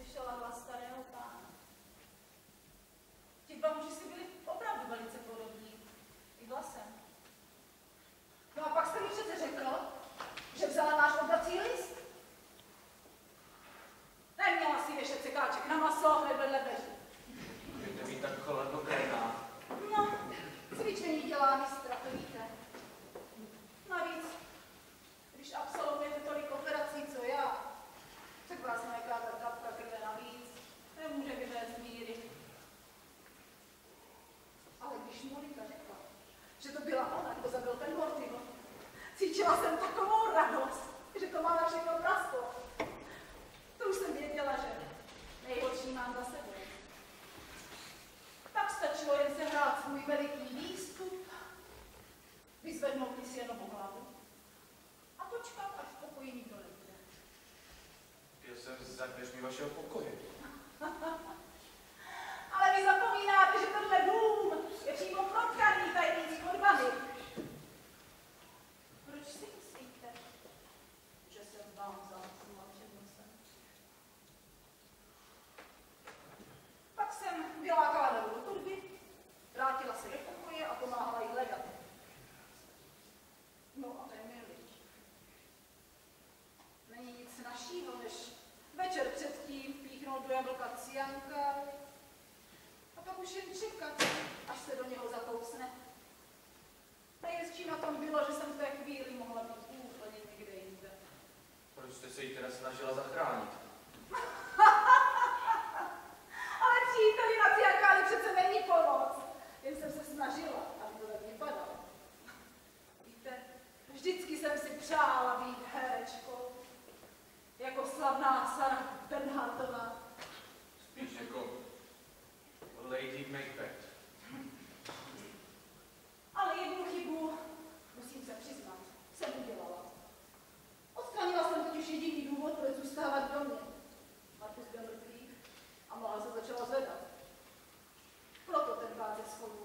za dveřmi vašeho pokoje. Ale vy zapomínáte, že tenhle dům je přímo protkaný tajnými chodbami. Proč si myslíte, že jsem vám zamknula před nosem? Pak jsem vylákala Daru do turby, vrátila se do pokoje a pomáhala jí hledat. No a Emily. Není nic našího, než večer předtím vpíchnout do jablka cyanka a pak už jen čekat, až se do něho zakousne. Nejhezčí na tom bylo, že jsem v té chvíli mohla být úplně někde jinde. Proč jste se jí teda snažila zachránit? Ale příteli na cyankáli přece není pomoc. Jen jsem se snažila, aby to tak vypadalo. Víte, vždycky jsem si přála být herečkou. Jako slavná Sarah Bernhardtová. Spíš jako Lady Macbeth. Ale jednu chybu, musím se přiznat, jsem udělala. Odstranila jsem totiž jediný důvod, proč zůstávat v domě. Markus byl mrtvý a Mala se začala zvedat. Proto ten pád ze schodů.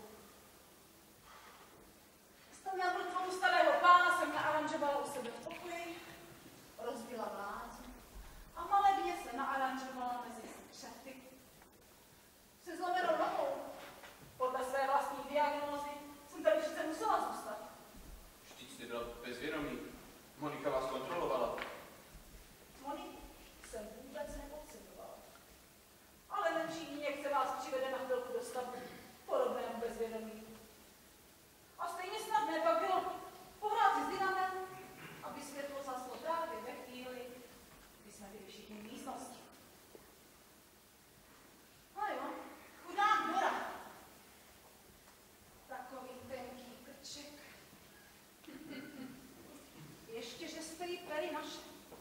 Stavěla mrtvolu starého pána jsem naaranžovala u sebe v pokoji, rozbila vázu a malebně se naaranžovala mezi střepy. Se zlomenou nohou, podle své vlastní diagnózy, jsem tady přece musela zůstat. Vždyť jste byla bezvědomí. Monika vás kontrolovala. Moniku jsem vůbec nepodceňovala. Ale menší injekce vás přivede na chvilku do stavu podobnému bezvědomí. A stejně snadné pak bylo pohrát si s dynamem, aby světlo zaslo právě ve chvíli, kdy jsme byli všichni v místnosti. A jo, chudák Dora. Takový tenký krček. Ještě, že jste jí pery našli.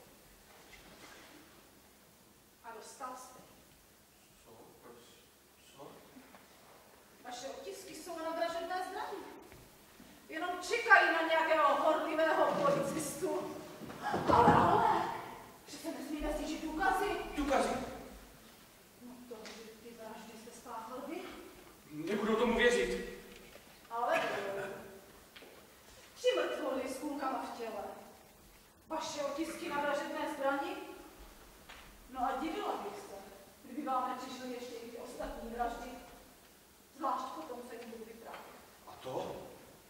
A dostal jste. Co? Proč? Co? Vaše otisky jsou na vražedné zdraví. Jenom čekají na nějakého horlivého policistu. Ale, přece nesmíme zničit důkazy. Důkazy? No to, že ty vraždy jste spáchal vy. Nebudu tomu věřit. Ale budou. 3 mrtvoly s kulkama v těle. Vaše otisky na vražedné zbraní? No a divila bych se, kdyby vám nepřišly ještě i ty ostatní vraždy. Zvlášť potom se jim budu vyprávět. A to?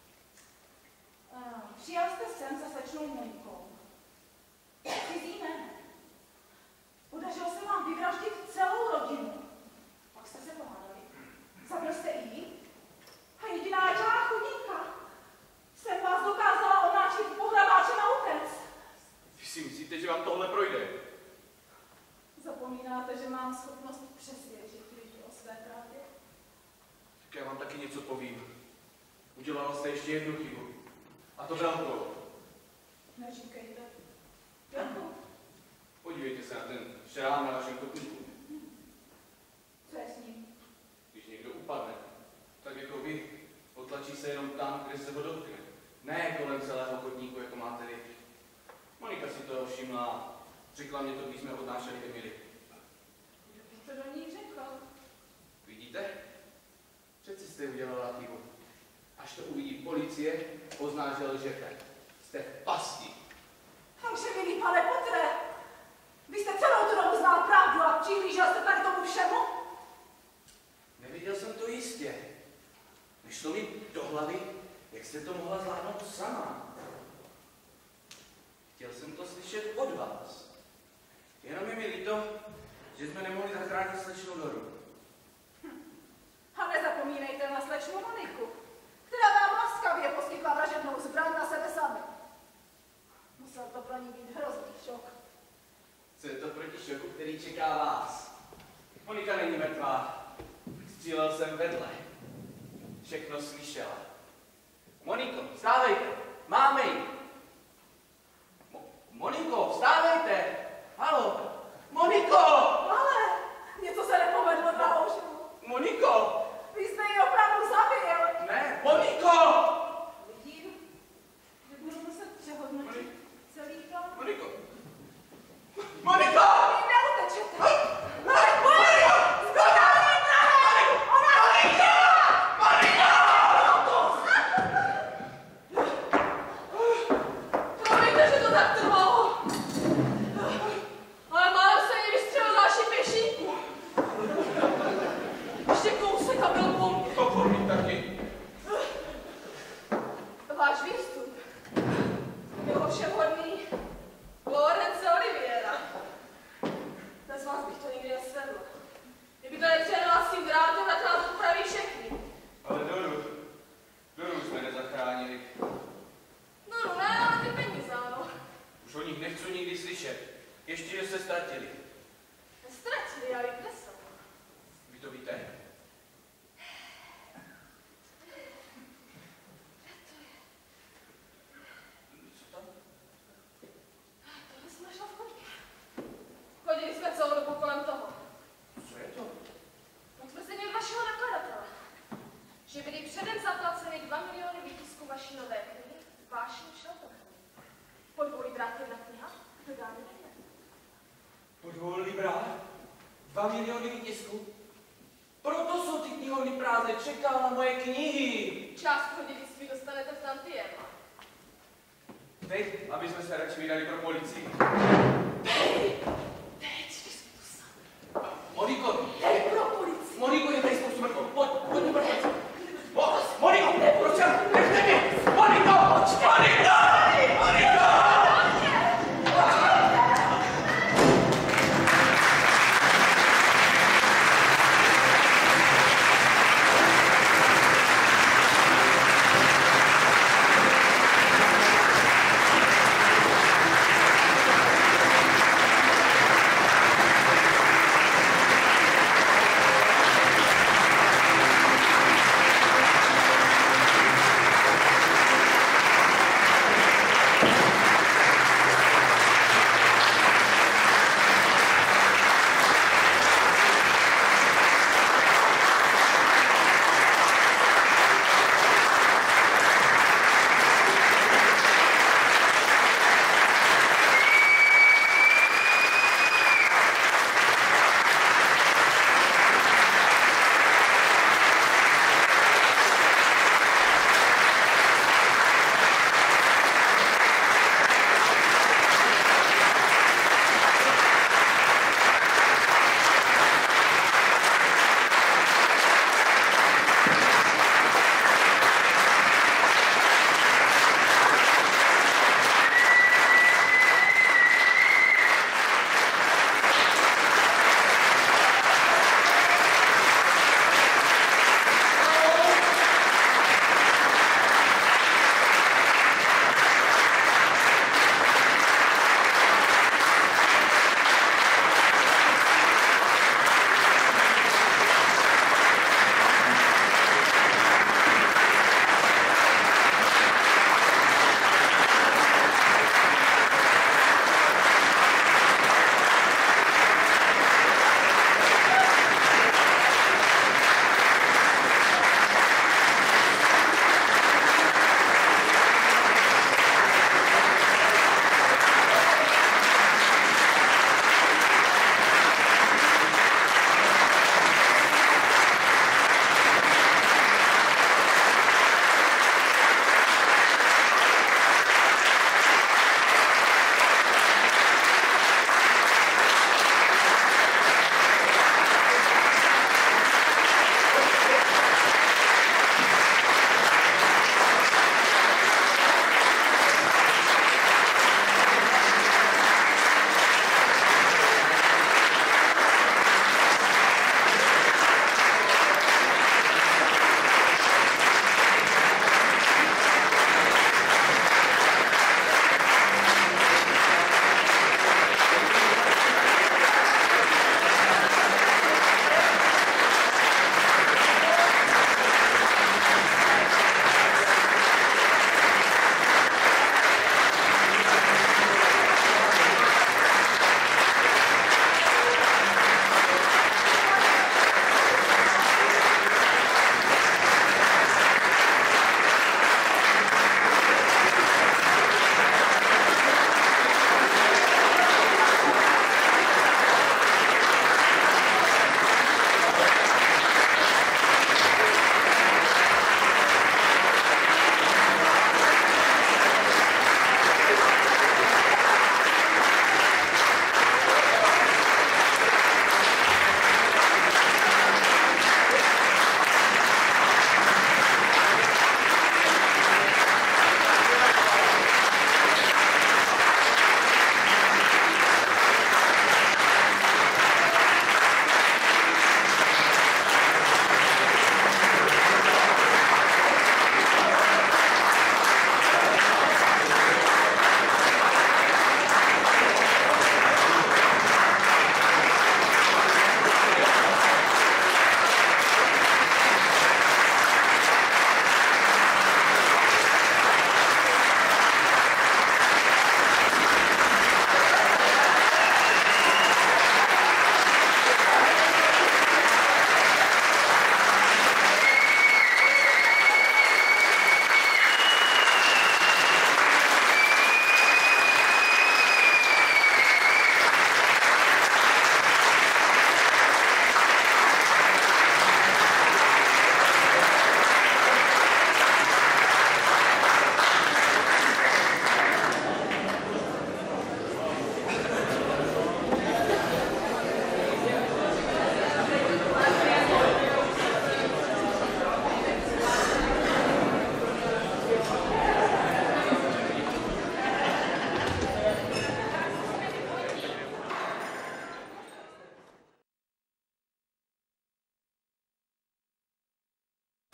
Přijal jste sem se slečnou Monikou. Cizí jméno. Podařilo se vám vyvraždit celou rodinu. Pak jste se pohádali. Zabil jste i ji? A jediná dělá chudinka. Jsem vás dokázala onáčit pohraváče na utec. Vy si myslíte, že vám tohle projde? Zapomínáte, že mám schopnost přesvědčit lidi o své pravdě? Tak já vám taky něco povím. Udělala jste ještě jednu chybu. A to velkou. Neříkejte. Jakou? Podívejte se na ten šrám na vašem kotníku. Co je s ním? Když někdo upadne, tak jako vy, potlačí se jenom tam, kde se ho dotkne. Ne kolem celého kotníku, jako máte vy. Monika si to všimla. Řekla mě to, když jsme odnášeli Emily. Co do ní řekl? Vidíte? Přeci jste udělala chybu. Až to uvidí policie, pozná, že lžete. Jste v pasti. Takže milý pane Potre, vy jste celou tu dobu znal pravdu a přihlížel jste tady tomu všemu? Neviděl jsem to jistě. Nešlo mi do hlavy, jak jste to mohla zvládnout sama. Chtěl jsem to slyšet od vás. Jenom je mi líto, že jsme nemohli zachránit slečnu Doru. A nezapomínejte na slečnu Moniku, která vám laskavě poskytla vražednou zbraň na sebe sami. Musel to pro ní být hrozný šok. Co je to proti šoku, který čeká vás? Monika není mrtvá. Střílel jsem vedle. Všechno slyšela. Moniko, vstávejte! Máme ji! Moniko, vstávejte! Haló! Moniko! Ale něco se nepovedlo na ožu. Moniko! Vy jste ji opravdu zabil. Ne, Moniko! Vidím, že budu muset přehodnotit celý plán. Moniko! Moniko! Vy neutečete. tak trvalo. Ale málem se mi vystřelil další pěšinku. Ještě kousek a byl po mně. To po mně taky. Váš výstup byl ovšem hodný Lorence Oliviera. Bez vás bych to nikdy nesvedla. Kdyby to nepřijela s tím drátem, tak nás odpraví všechny. Ale Doru jsme nezachránili. No, ne, ale ty peníze, ano. Už o nich nechci nikdy slyšet. Ještě, že se ztratili. Ztratili, ale kde jsou? Vy to víte? Co tam? Tohle jsme našla v chodě. Chodili jsme celou dobu kolem toho. Co je to? Potvrzení od vašeho nakladatele, že byly předem zaplaceny 2 miliony výtisků vaší nové knihy Vášní šeltochny. Podvolí brát jedna kniha, dodání nejde. Podvolili brát? 2 miliony výtisků? Proto jsou ty knihovny prázdné, čekal na moje knihy. Částku dědictví dostanete v tantiema. Teď, aby jsme se radši vydali pro policii. Teď, když jsme tu sami. Moniko, Teď pro policii. Moniko, je tady spoustu mrtvol. Pojď pro policii. Moniko, prosím, nechte mě. Moniko, Moniko!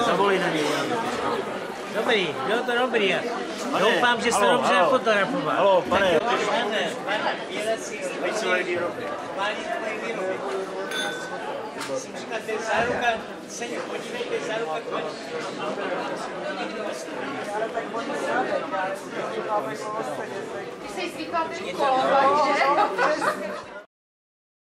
Zavolej na něj. Dobrý, bylo to dobrý. Doufám, že jste dobře fotografoval. Haló, pane. Pane, výlecí. Teď jsou výroby. Páni tvoji výroby. Musím říkat, to je záruka, se podívejte, záruka kvalitní. Ty jsi zvyklá kolovat, že?